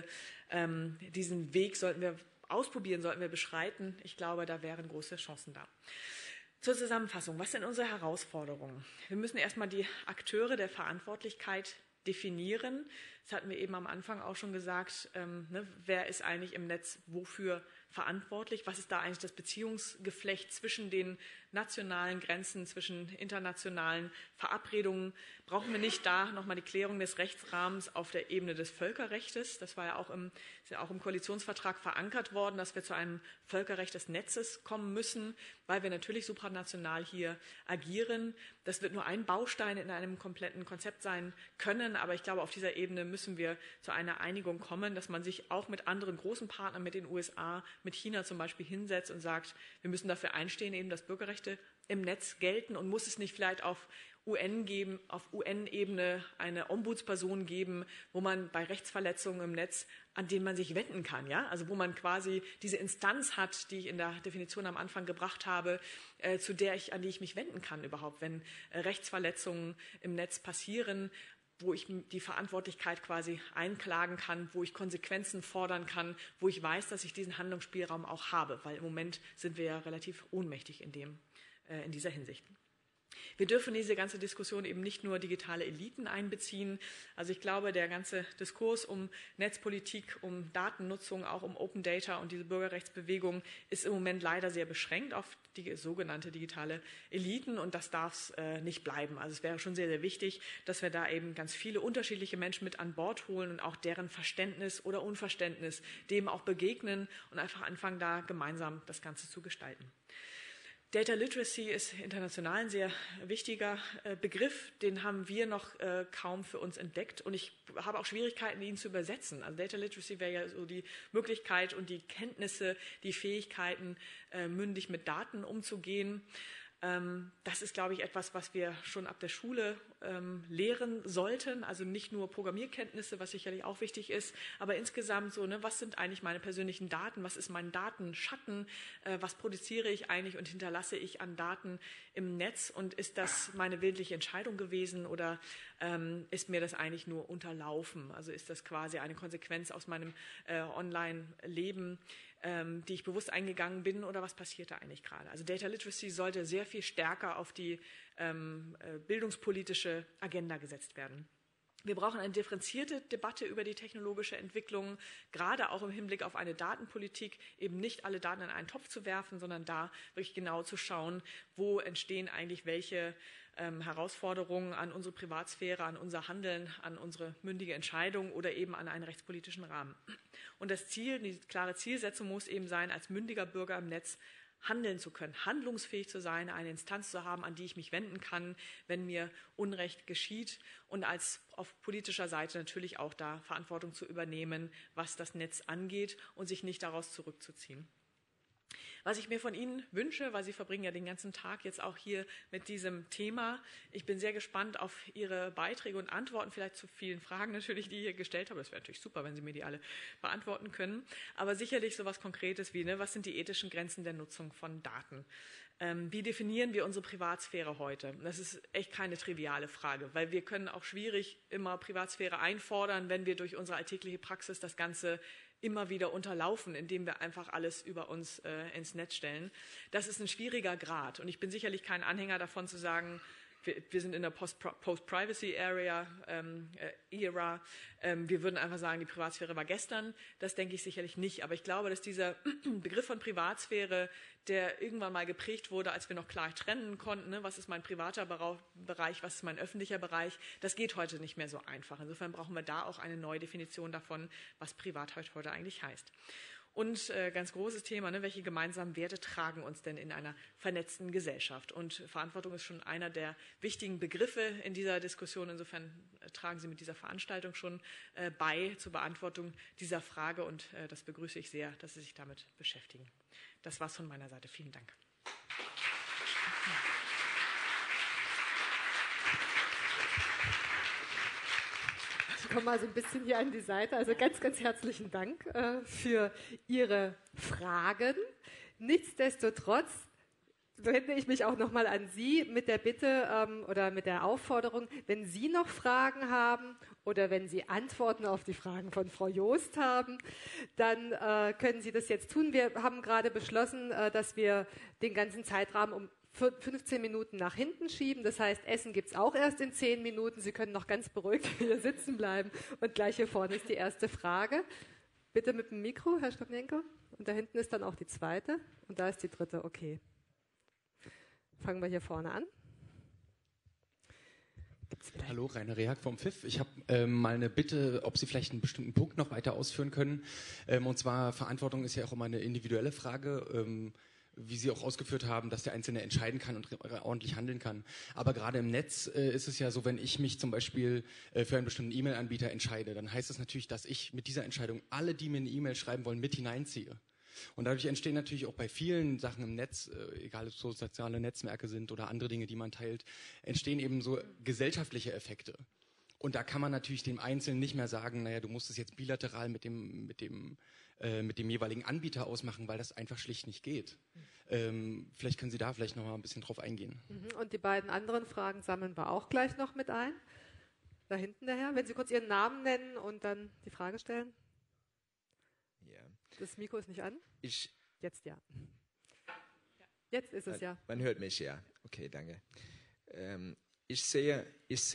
Weg sollten wir ausprobieren, sollten wir beschreiten. Ich glaube, da wären große Chancen da. Zur Zusammenfassung, was sind unsere Herausforderungen? Wir müssen erstmal die Akteure der Verantwortlichkeit definieren. Das hatten wir eben am Anfang auch schon gesagt, wer ist eigentlich im Netz wofür verantwortlich? Was ist da eigentlich das Beziehungsgeflecht zwischen den nationalen Grenzen, zwischen internationalen Verabredungen? Brauchen wir nicht da nochmal die Klärung des Rechtsrahmens auf der Ebene des Völkerrechts? Das war ja auch im Koalitionsvertrag verankert worden, dass wir zu einem Völkerrecht des Netzes kommen müssen, weil wir natürlich supranational hier agieren. Das wird nur ein Baustein in einem kompletten Konzept sein können, aber ich glaube, auf dieser Ebene müssen wir zu einer Einigung kommen, dass man sich auch mit anderen großen Partnern, mit den USA, mit China zum Beispiel hinsetzt und sagt, wir müssen dafür einstehen, eben, dass Bürgerrechte im Netz gelten, und muss es nicht vielleicht auf UN-Ebene eine Ombudsperson geben, wo man bei Rechtsverletzungen im Netz, an denen man sich wenden kann, ja? Also wo man quasi diese Instanz hat, die ich in der Definition am Anfang gebracht habe, an die ich mich wenden kann überhaupt, wenn Rechtsverletzungen im Netz passieren, wo ich die Verantwortlichkeit quasi einklagen kann, wo ich Konsequenzen fordern kann, wo ich weiß, dass ich diesen Handlungsspielraum auch habe, weil im Moment sind wir ja relativ ohnmächtig in dieser Hinsicht. Wir dürfen in diese ganze Diskussion eben nicht nur digitale Eliten einbeziehen. Also ich glaube, der ganze Diskurs um Netzpolitik, um Datennutzung, auch um Open Data und diese Bürgerrechtsbewegung ist im Moment leider sehr beschränkt auf die sogenannte digitale Eliten, und das darf es nicht bleiben. Also es wäre schon sehr, sehr wichtig, dass wir da eben ganz viele unterschiedliche Menschen mit an Bord holen und auch deren Verständnis oder Unverständnis dem auch begegnen und einfach anfangen, da gemeinsam das Ganze zu gestalten. Data Literacy ist international ein sehr wichtiger Begriff, den haben wir noch kaum für uns entdeckt, und ich habe auch Schwierigkeiten, ihn zu übersetzen. Also Data Literacy wäre ja so die Möglichkeit und die Kenntnisse, die Fähigkeiten, mündig mit Daten umzugehen. Das ist, glaube ich, etwas, was wir schon ab der Schule lehren sollten. Also nicht nur Programmierkenntnisse, was sicherlich auch wichtig ist, aber insgesamt so, ne, was sind eigentlich meine persönlichen Daten? Was ist mein Datenschatten? Was produziere ich eigentlich und hinterlasse ich an Daten im Netz? Und ist das meine willentliche Entscheidung gewesen, oder ist mir das eigentlich nur unterlaufen? Also ist das quasi eine Konsequenz aus meinem Online-Leben, die ich bewusst eingegangen bin, oder was passiert da eigentlich gerade? Also Data Literacy sollte sehr viel stärker auf die bildungspolitische Agenda gesetzt werden. Wir brauchen eine differenzierte Debatte über die technologische Entwicklung, gerade auch im Hinblick auf eine Datenpolitik, eben nicht alle Daten in einen Topf zu werfen, sondern da wirklich genau zu schauen, wo entstehen eigentlich welche Herausforderungen an unsere Privatsphäre, an unser Handeln, an unsere mündige Entscheidung oder eben an einen rechtspolitischen Rahmen. Und das Ziel, die klare Zielsetzung muss eben sein, als mündiger Bürger im Netz handeln zu können, handlungsfähig zu sein, eine Instanz zu haben, an die ich mich wenden kann, wenn mir Unrecht geschieht, und auf politischer Seite natürlich auch da Verantwortung zu übernehmen, was das Netz angeht, und sich nicht daraus zurückzuziehen. Was ich mir von Ihnen wünsche, weil Sie verbringen ja den ganzen Tag jetzt auch hier mit diesem Thema. Ich bin sehr gespannt auf Ihre Beiträge und Antworten, vielleicht zu vielen Fragen natürlich, die ich hier gestellt habe. Das wäre natürlich super, wenn Sie mir die alle beantworten können. Aber sicherlich so etwas Konkretes wie, was sind die ethischen Grenzen der Nutzung von Daten? Wie definieren wir unsere Privatsphäre heute? Das ist echt keine triviale Frage, weil wir können auch schwierig immer Privatsphäre einfordern, wenn wir durch unsere alltägliche Praxis das Ganze immer wieder unterlaufen, indem wir einfach alles über uns ins Netz stellen. Das ist ein schwieriger Grad, und ich bin sicherlich kein Anhänger davon zu sagen, wir sind in der Post-Privacy-Era, wir würden einfach sagen, die Privatsphäre war gestern. Das denke ich sicherlich nicht, aber ich glaube, dass dieser Begriff von Privatsphäre, der irgendwann mal geprägt wurde, als wir noch klar trennen konnten, ne, was ist mein privater Bereich, was ist mein öffentlicher Bereich, das geht heute nicht mehr so einfach. Insofern brauchen wir da auch eine neue Definition davon, was Privatheit heute eigentlich heißt. Und ganz großes Thema, ne, welche gemeinsamen Werte tragen uns denn in einer vernetzten Gesellschaft? Und Verantwortung ist schon einer der wichtigen Begriffe in dieser Diskussion. Insofern tragen Sie mit dieser Veranstaltung schon bei zur Beantwortung dieser Frage, und das begrüße ich sehr, dass Sie sich damit beschäftigen. Das war's von meiner Seite. Vielen Dank. Ich komme mal so ein bisschen hier an die Seite. Also ganz, ganz herzlichen Dank für Ihre Fragen. Nichtsdestotrotz wende ich mich auch nochmal an Sie mit der Bitte oder mit der Aufforderung, wenn Sie noch Fragen haben oder wenn Sie Antworten auf die Fragen von Frau Joost haben, dann können Sie das jetzt tun. Wir haben gerade beschlossen, dass wir den ganzen Zeitrahmen um 15 Minuten nach hinten schieben. Das heißt, Essen gibt es auch erst in 10 Minuten. Sie können noch ganz beruhigt hier sitzen bleiben. Und gleich hier vorne ist die erste Frage. Bitte mit dem Mikro, Herr Stopnienko. Und da hinten ist dann auch die zweite und da ist die dritte. Okay. Fangen wir hier vorne an. Hallo, Rainer Rehag vom FIF. Ich habe mal eine Bitte, ob Sie vielleicht einen bestimmten Punkt noch weiter ausführen können. Und zwar, Verantwortung ist ja auch immer eine individuelle Frage, wie Sie auch ausgeführt haben, dass der Einzelne entscheiden kann und ordentlich handeln kann. Aber gerade im Netz ist es ja so, wenn ich mich zum Beispiel für einen bestimmten E-Mail-Anbieter entscheide, dann heißt das natürlich, dass ich mit dieser Entscheidung alle, die mir eine E-Mail schreiben wollen, mit hineinziehe. Und dadurch entstehen natürlich auch bei vielen Sachen im Netz, egal ob es so soziale Netzwerke sind oder andere Dinge, die man teilt, entstehen eben so gesellschaftliche Effekte. Und da kann man natürlich dem Einzelnen nicht mehr sagen, naja, du musst es jetzt bilateral mit dem jeweiligen Anbieter ausmachen, weil das einfach schlicht nicht geht. Vielleicht können Sie da vielleicht noch mal ein bisschen drauf eingehen. Und die beiden anderen Fragen sammeln wir auch gleich noch mit ein. Da hinten der Herr, wenn Sie kurz Ihren Namen nennen und dann die Frage stellen. Ja. Das Mikro ist nicht an? Jetzt ja. Jetzt ist es ja. Man hört mich, ja. Okay, danke. Ich sehe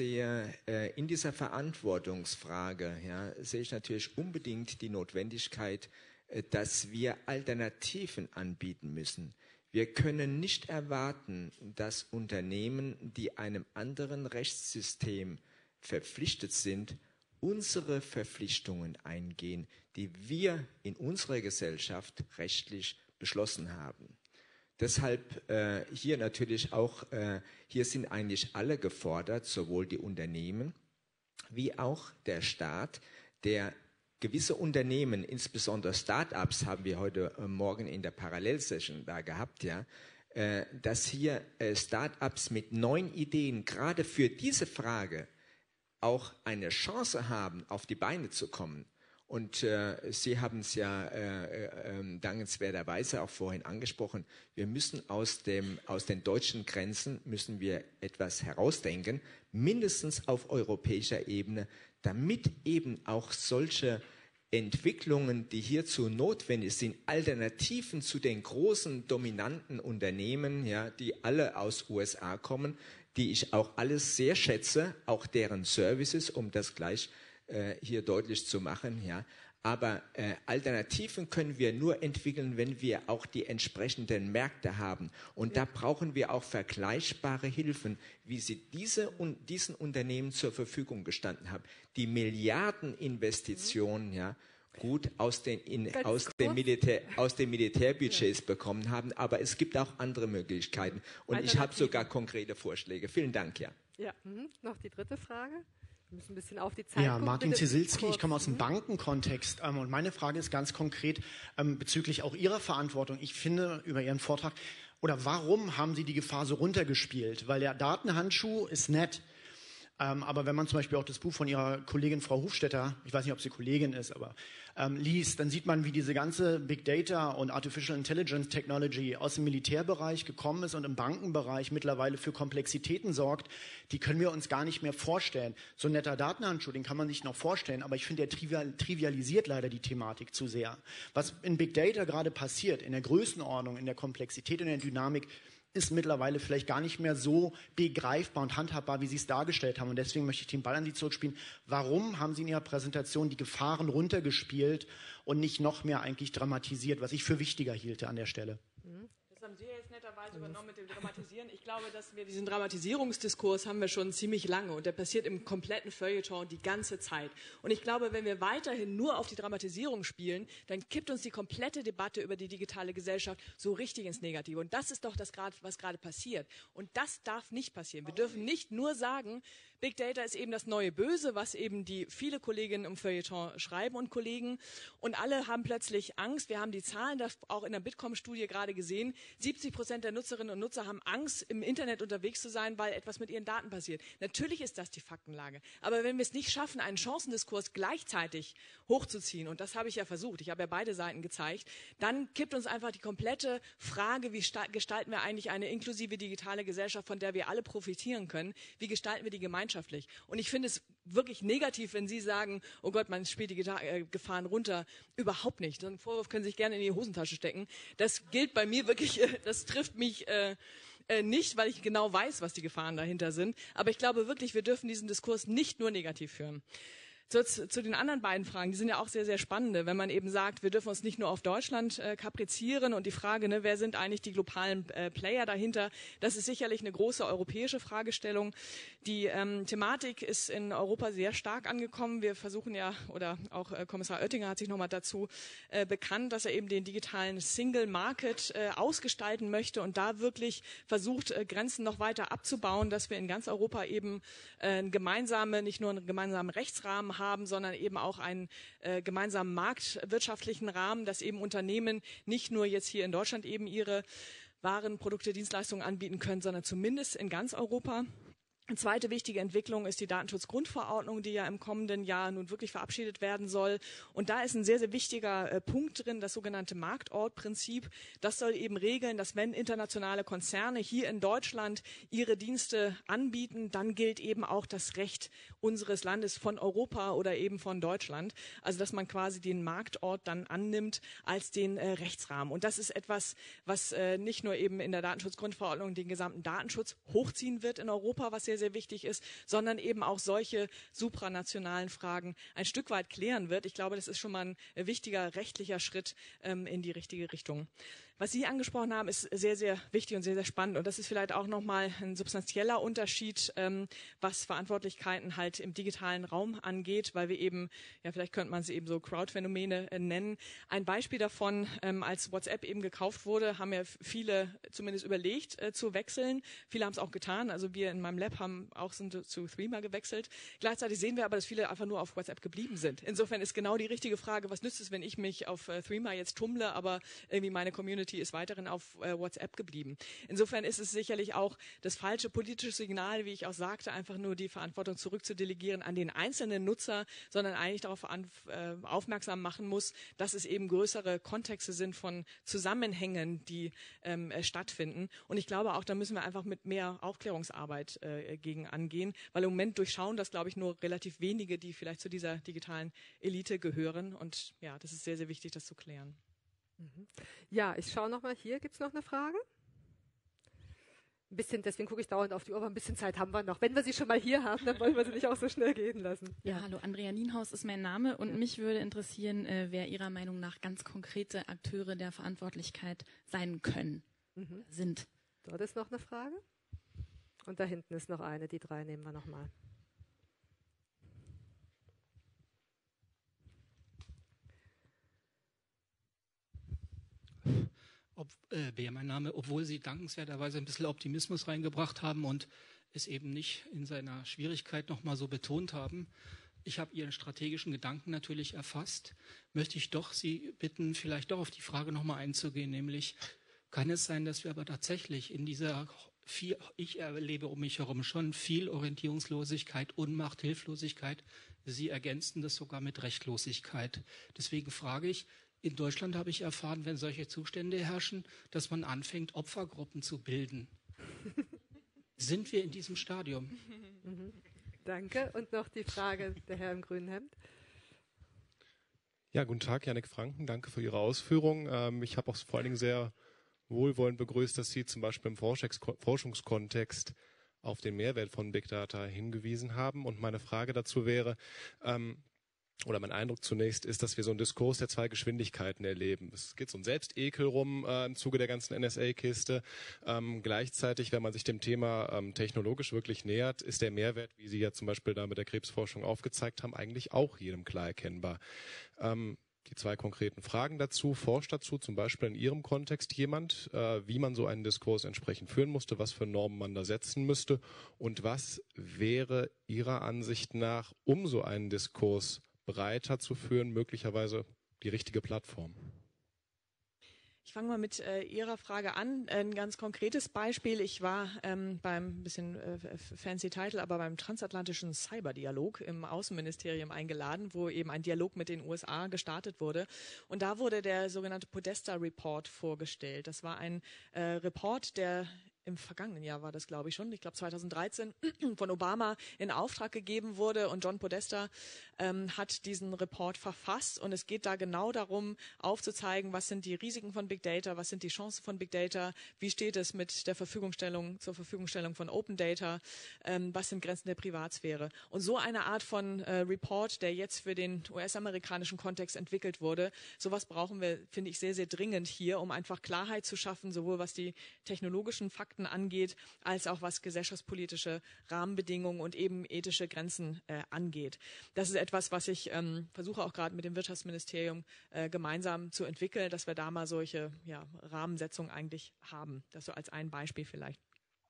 in dieser Verantwortungsfrage, sehe ich natürlich unbedingt die Notwendigkeit, dass wir Alternativen anbieten müssen. Wir können nicht erwarten, dass Unternehmen, die einem anderen Rechtssystem verpflichtet sind, unsere Verpflichtungen eingehen, die wir in unserer Gesellschaft rechtlich beschlossen haben. Deshalb hier natürlich auch, hier sind eigentlich alle gefordert, sowohl die Unternehmen wie auch der Staat, der gewisse Unternehmen, insbesondere Start-ups, haben wir heute Morgen in der Parallelsession da gehabt, dass hier Start-ups mit neuen Ideen gerade für diese Frage auch eine Chance haben, auf die Beine zu kommen. Und Sie haben es ja dankenswerterweise auch vorhin angesprochen. Wir müssen aus den deutschen Grenzen müssen wir etwas herausdenken, mindestens auf europäischer Ebene, damit eben auch solche Entwicklungen, die hierzu notwendig sind, Alternativen zu den großen dominanten Unternehmen, die alle aus USA kommen, die ich auch alles sehr schätze, auch deren Services, um das gleich hier deutlich zu machen, aber Alternativen können wir nur entwickeln, wenn wir auch die entsprechenden Märkte haben. Und da brauchen wir auch vergleichbare Hilfen, wie sie diesen Unternehmen zur Verfügung gestanden haben. Die Milliardeninvestitionen, gut aus den Militärbudgets bekommen haben, aber es gibt auch andere Möglichkeiten. Und ich habe sogar konkrete Vorschläge. Vielen Dank, Noch die dritte Frage. Wir müssen ein bisschen auf die Zeit gucken. Martin Ziesilski, ich komme aus dem Bankenkontext und meine Frage ist ganz konkret bezüglich auch Ihrer Verantwortung. Ich finde über Ihren Vortrag, oder warum haben Sie die Gefahr so runtergespielt? Weil der Datenhandschuh ist nett, aber wenn man zum Beispiel auch das Buch von Ihrer Kollegin Frau Hofstetter, ich weiß nicht, ob sie Kollegin ist, aber liest, dann sieht man, wie diese ganze Big Data und Artificial Intelligence Technology aus dem Militärbereich gekommen ist und im Bankenbereich mittlerweile für Komplexitäten sorgt, die können wir uns gar nicht mehr vorstellen. So ein netter Datenhandschuh, den kann man sich noch vorstellen, aber ich finde, der trivialisiert leider die Thematik zu sehr. Was in Big Data gerade passiert, in der Größenordnung, in der Komplexität und in der Dynamik, ist mittlerweile vielleicht gar nicht mehr so begreifbar und handhabbar, wie Sie es dargestellt haben. Und deswegen möchte ich den Ball an Sie zurückspielen. Warum haben Sie in Ihrer Präsentation die Gefahren runtergespielt und nicht noch mehr eigentlich dramatisiert, was ich für wichtiger hielte an der Stelle? Das haben Sie ja jetzt netterweise übernommen mit dem Dramatisieren. Ich glaube, dass wir diesen Dramatisierungsdiskurs haben wir schon ziemlich lange und der passiert im kompletten Feuilleton die ganze Zeit. Und ich glaube, wenn wir weiterhin nur auf die Dramatisierung spielen, dann kippt uns die komplette Debatte über die digitale Gesellschaft so richtig ins Negative. Und das ist doch das, was gerade passiert. Und das darf nicht passieren. Wir dürfen nicht nur sagen, Big Data ist eben das neue Böse, was eben die viele Kolleginnen im Feuilleton schreiben und Kollegen. Und alle haben plötzlich Angst. Wir haben die Zahlen das auch in der Bitkom-Studie gerade gesehen. 70% der Nutzerinnen und Nutzer haben Angst, im Internet unterwegs zu sein, weil etwas mit ihren Daten passiert. Natürlich ist das die Faktenlage. Aber wenn wir es nicht schaffen, einen Chancendiskurs gleichzeitig hochzuziehen, und das habe ich ja versucht, ich habe ja beide Seiten gezeigt, dann kippt uns einfach die komplette Frage, wie gestalten wir eigentlich eine inklusive digitale Gesellschaft, von der wir alle profitieren können, wie gestalten wir die gemeinschaftlich. Und ich finde es wirklich negativ, wenn Sie sagen, oh Gott, man spielt die Gefahren runter. Überhaupt nicht. So einen Vorwurf können Sie sich gerne in die Hosentasche stecken. Das gilt bei mir wirklich, das trifft mich nicht, weil ich genau weiß, was die Gefahren dahinter sind. Aber ich glaube wirklich, wir dürfen diesen Diskurs nicht nur negativ führen. Zu den anderen beiden Fragen, die sind ja auch sehr, sehr spannende, wenn man eben sagt, wir dürfen uns nicht nur auf Deutschland kaprizieren und die Frage, ne, wer sind eigentlich die globalen Player dahinter, das ist sicherlich eine große europäische Fragestellung. Die Thematik ist in Europa sehr stark angekommen. Wir versuchen ja, oder auch Kommissar Oettinger hat sich nochmal dazu bekannt, dass er eben den digitalen Single Market ausgestalten möchte und da wirklich versucht, Grenzen noch weiter abzubauen, dass wir in ganz Europa eben nicht nur einen gemeinsamen Rechtsrahmen haben, sondern eben auch einen gemeinsamen marktwirtschaftlichen Rahmen, dass eben Unternehmen nicht nur jetzt hier in Deutschland eben ihre Waren, Produkte, Dienstleistungen anbieten können, sondern zumindest in ganz Europa. Eine zweite wichtige Entwicklung ist die Datenschutzgrundverordnung, die ja im kommenden Jahr nun wirklich verabschiedet werden soll. Und da ist ein sehr, sehr wichtiger Punkt drin, das sogenannte Marktortprinzip. Das soll eben regeln, dass wenn internationale Konzerne hier in Deutschland ihre Dienste anbieten, dann gilt eben auch das Recht unseres Landes von Europa oder eben von Deutschland. Also dass man quasi den Marktort dann annimmt als den Rechtsrahmen. Und das ist etwas, was nicht nur eben in der Datenschutzgrundverordnung den gesamten Datenschutz hochziehen wird in Europa, was sehr, sehr wichtig ist, sondern eben auch solche supranationalen Fragen ein Stück weit klären wird. Ich glaube, das ist schon mal ein wichtiger rechtlicher Schritt in die richtige Richtung. Was Sie angesprochen haben, ist sehr, sehr wichtig und sehr, sehr spannend. Und das ist vielleicht auch nochmal ein substanzieller Unterschied, was Verantwortlichkeiten halt im digitalen Raum angeht, weil wir eben, ja, vielleicht könnte man sie eben so Crowd-Phänomene nennen. Ein Beispiel davon, als WhatsApp eben gekauft wurde, haben ja viele zumindest überlegt zu wechseln. Viele haben es auch getan. Also wir in meinem Lab sind zu Threema gewechselt. Gleichzeitig sehen wir aber, dass viele einfach nur auf WhatsApp geblieben sind. Insofern ist genau die richtige Frage, was nützt es, wenn ich mich auf Threema jetzt tummle, aber irgendwie meine Community ist weiterhin auf WhatsApp geblieben. Insofern ist es sicherlich auch das falsche politische Signal, wie ich auch sagte, einfach nur die Verantwortung zurückzudelegieren an den einzelnen Nutzer, sondern eigentlich darauf aufmerksam machen muss, dass es eben größere Kontexte sind von Zusammenhängen, die stattfinden. Und ich glaube auch, da müssen wir einfach mit mehr Aufklärungsarbeit gegen angehen, weil im Moment durchschauen das, glaube ich, nur relativ wenige, die vielleicht zu dieser digitalen Elite gehören. Und ja, das ist sehr, sehr wichtig, das zu klären. Ja, ich schaue nochmal hier. Gibt es noch eine Frage? Ein bisschen, deswegen gucke ich dauernd auf die Uhr, aber ein bisschen Zeit haben wir noch. Wenn wir sie schon mal hier haben, dann wollen wir sie nicht auch so schnell gehen lassen. Ja, hallo, Andrea Nienhaus ist mein Name und mich würde interessieren, wer Ihrer Meinung nach ganz konkrete Akteure der Verantwortlichkeit sein können, sind. Dort ist noch eine Frage. Und da hinten ist noch eine. Die 3 nehmen wir nochmal. Mein Name, obwohl Sie dankenswerterweise ein bisschen Optimismus reingebracht haben und es eben nicht in seiner Schwierigkeit nochmal so betont haben. Ich habe Ihren strategischen Gedanken natürlich erfasst, möchte ich doch Sie bitten, vielleicht doch auf die Frage nochmal einzugehen, nämlich kann es sein, dass wir aber tatsächlich in dieser ich erlebe um mich herum schon viel Orientierungslosigkeit, Unmacht, Hilflosigkeit. Sie ergänzen das sogar mit Rechtlosigkeit. Deswegen frage ich, in Deutschland habe ich erfahren, wenn solche Zustände herrschen, dass man anfängt, Opfergruppen zu bilden. Sind wir in diesem Stadium? Danke. Und noch die Frage, der Herr im grünen Hemd. Ja, guten Tag, Jannik Franken. Danke für Ihre Ausführungen. Ich habe auch vor allen Dingen sehr wohlwollend begrüßt, dass Sie zum Beispiel im Forschungskontext auf den Mehrwert von Big Data hingewiesen haben. Und meine Frage dazu wäre, oder mein Eindruck zunächst ist, dass wir so einen Diskurs der 2 Geschwindigkeiten erleben. Es geht so ein Selbstekel rum im Zuge der ganzen NSA-Kiste. Gleichzeitig, wenn man sich dem Thema technologisch wirklich nähert, ist der Mehrwert, wie Sie ja zum Beispiel da mit der Krebsforschung aufgezeigt haben, eigentlich auch jedem klar erkennbar. Die 2 konkreten Fragen dazu. Forscht dazu zum Beispiel in Ihrem Kontext jemand, wie man so einen Diskurs entsprechend führen musste, was für Normen man da setzen müsste und was wäre Ihrer Ansicht nach, um so einen Diskurs breiter zu führen, möglicherweise die richtige Plattform? Ich fange mal mit Ihrer Frage an. Ein ganz konkretes Beispiel. Ich war beim bisschen fancy Title, aber beim transatlantischen Cyberdialog im Außenministerium eingeladen, wo eben ein Dialog mit den USA gestartet wurde. Und da wurde der sogenannte Podesta Report vorgestellt. Das war ein Report, der im vergangenen Jahr war das, glaube ich schon, ich glaube 2013, von Obama in Auftrag gegeben wurde und John Podesta hat diesen Report verfasst und es geht da genau darum, aufzuzeigen, was sind die Risiken von Big Data, was sind die Chancen von Big Data, wie steht es mit der zur Verfügungstellung von Open Data, was sind Grenzen der Privatsphäre. Und so eine Art von Report, der jetzt für den US-amerikanischen Kontext entwickelt wurde, sowas brauchen wir, finde ich, sehr, sehr dringend hier, um einfach Klarheit zu schaffen, sowohl was die technologischen Fakten angeht, als auch was gesellschaftspolitische Rahmenbedingungen und eben ethische Grenzen angeht. Das ist etwas, was ich versuche auch gerade mit dem Wirtschaftsministerium gemeinsam zu entwickeln, dass wir da mal solche Rahmensetzungen eigentlich haben. Das so als ein Beispiel vielleicht.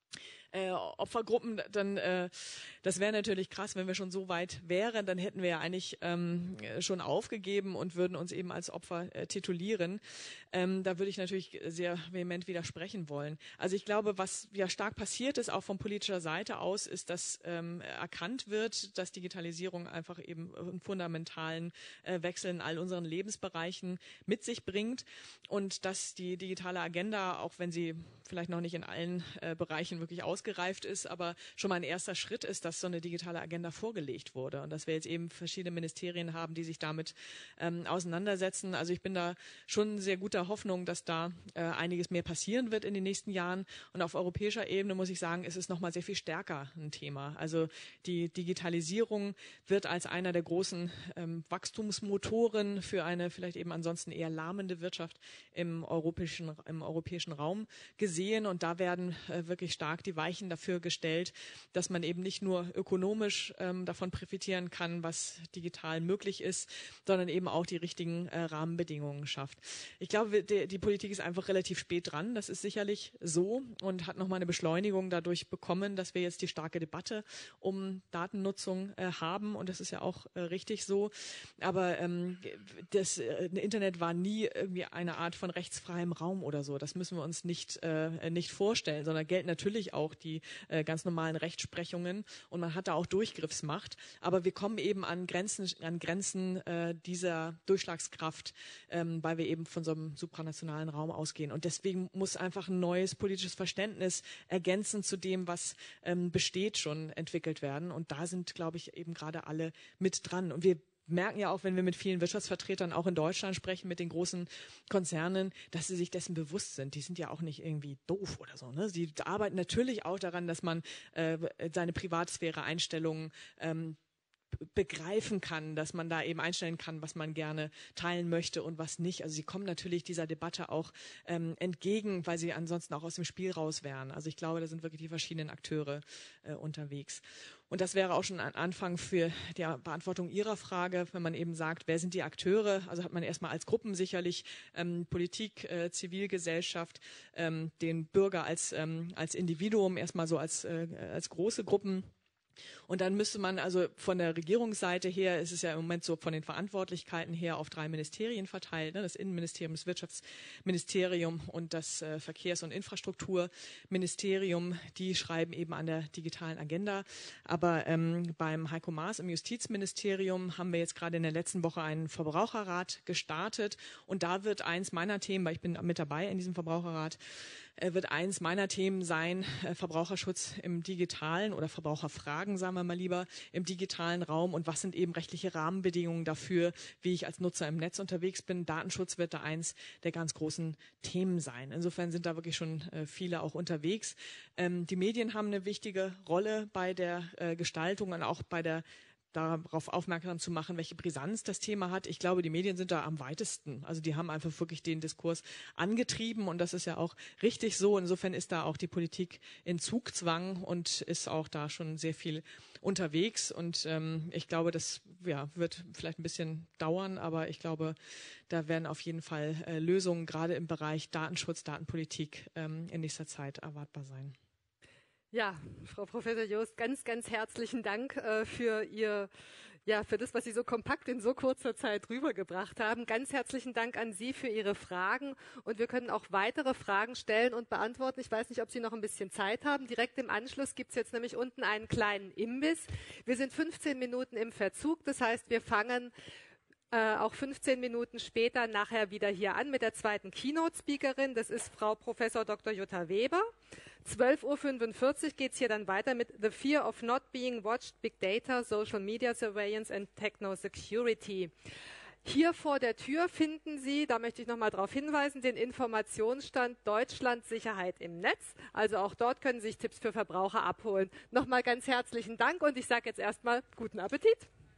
Opfergruppen, dann das wäre natürlich krass, wenn wir schon so weit wären, dann hätten wir ja eigentlich schon aufgegeben und würden uns eben als Opfer titulieren. Da würde ich natürlich sehr vehement widersprechen wollen. Also ich glaube, was ja stark passiert ist, auch von politischer Seite aus, ist, dass erkannt wird, dass Digitalisierung einfach eben einen fundamentalen Wechsel in all unseren Lebensbereichen mit sich bringt und dass die digitale Agenda, auch wenn sie vielleicht noch nicht in allen Bereichen wirklich ausgereift ist, aber schon mal ein erster Schritt ist, dass so eine digitale Agenda vorgelegt wurde und dass wir jetzt eben verschiedene Ministerien haben, die sich damit auseinandersetzen. Also ich bin da schon sehr guter Hoffnung, dass da einiges mehr passieren wird in den nächsten Jahren. Und auf europäischer Ebene, muss ich sagen, ist es noch mal sehr viel stärker ein Thema. Also die Digitalisierung wird als einer der großen Wachstumsmotoren für eine vielleicht eben ansonsten eher lahmende Wirtschaft im europäischen Raum gesehen. Und da werden wirklich stark die Weichen dafür gestellt, dass man eben nicht nur ökonomisch davon profitieren kann, was digital möglich ist, sondern eben auch die richtigen Rahmenbedingungen schafft. Ich glaube, die Politik ist einfach relativ spät dran. Das ist sicherlich so und hat nochmal eine Beschleunigung dadurch bekommen, dass wir jetzt die starke Debatte um Datennutzung haben. Und das ist ja auch richtig so. Aber das Internet war nie irgendwie eine Art von rechtsfreiem Raum oder so. Das müssen wir uns nicht vorstellen, sondern gelten natürlich auch die ganz normalen Rechtsprechungen. Und man hat da auch Durchgriffsmacht. Aber wir kommen eben an Grenzen dieser Durchschlagskraft, weil wir eben von so einem supranationalen Raum ausgehen. Und deswegen muss einfach ein neues politisches Verständnis ergänzend zu dem, was besteht, schon entwickelt werden. Und da sind, glaube ich, eben gerade alle mit dran. Und wir merken ja auch, wenn wir mit vielen Wirtschaftsvertretern auch in Deutschland sprechen, mit den großen Konzernen, dass sie sich dessen bewusst sind. Die sind ja auch nicht irgendwie doof oder so. Ne? Sie arbeiten natürlich auch daran, dass man seine Privatsphäre-Einstellungen begreifen kann, dass man da eben einstellen kann, was man gerne teilen möchte und was nicht. Also sie kommen natürlich dieser Debatte auch entgegen, weil sie ansonsten auch aus dem Spiel raus wären. Also ich glaube, da sind wirklich die verschiedenen Akteure unterwegs. Und das wäre auch schon ein Anfang für die Beantwortung Ihrer Frage, wenn man eben sagt, wer sind die Akteure? Also hat man erstmal als Gruppen sicherlich Politik, Zivilgesellschaft, den Bürger als Individuum, erstmal so als große Gruppen. Und dann müsste man also von der Regierungsseite her, ist es ja im Moment so von den Verantwortlichkeiten her auf 3 Ministerien verteilt, ne? Das Innenministerium, das Wirtschaftsministerium und das Verkehrs- und Infrastrukturministerium, die schreiben eben an der digitalen Agenda. Aber beim Heiko Maas im Justizministerium haben wir jetzt gerade in der letzten Woche einen Verbraucherrat gestartet und da wird eins meiner Themen, weil ich bin mit dabei in diesem Verbraucherrat, wird eins meiner Themen sein, Verbraucherschutz im digitalen oder Verbraucherfragen, sagen wir mal lieber, im digitalen Raum und was sind eben rechtliche Rahmenbedingungen dafür, wie ich als Nutzer im Netz unterwegs bin. Datenschutz wird da eins der ganz großen Themen sein. Insofern sind da wirklich schon viele auch unterwegs. Die Medien haben eine wichtige Rolle bei der Gestaltung und auch bei der darauf aufmerksam zu machen, welche Brisanz das Thema hat. Ich glaube, die Medien sind da am weitesten. Also die haben einfach wirklich den Diskurs angetrieben und das ist ja auch richtig so. Insofern ist da auch die Politik in Zugzwang und ist auch da schon sehr viel unterwegs. Und ich glaube, das wird vielleicht ein bisschen dauern, aber ich glaube, da werden auf jeden Fall Lösungen gerade im Bereich Datenschutz, Datenpolitik in nächster Zeit erwartbar sein. Ja, Frau Professor Joost, ganz, ganz herzlichen Dank für das, was Sie so kompakt in so kurzer Zeit rübergebracht haben. Ganz herzlichen Dank an Sie für Ihre Fragen und wir können auch weitere Fragen stellen und beantworten. Ich weiß nicht, ob Sie noch ein bisschen Zeit haben. Direkt im Anschluss gibt es jetzt nämlich unten einen kleinen Imbiss. Wir sind 15 Minuten im Verzug, das heißt, wir fangen auch 15 Minuten später nachher wieder hier an mit der zweiten Keynote-Speakerin. Das ist Frau Professor Dr. Jutta Weber. 12:45 Uhr geht es hier dann weiter mit The Fear of Not Being Watched, Big Data, Social Media Surveillance and Techno-Security. Hier vor der Tür finden Sie, da möchte ich nochmal darauf hinweisen, den Informationsstand Deutschland Sicherheit im Netz. Also auch dort können Sie sich Tipps für Verbraucher abholen. Nochmal ganz herzlichen Dank und ich sage jetzt erstmal guten Appetit.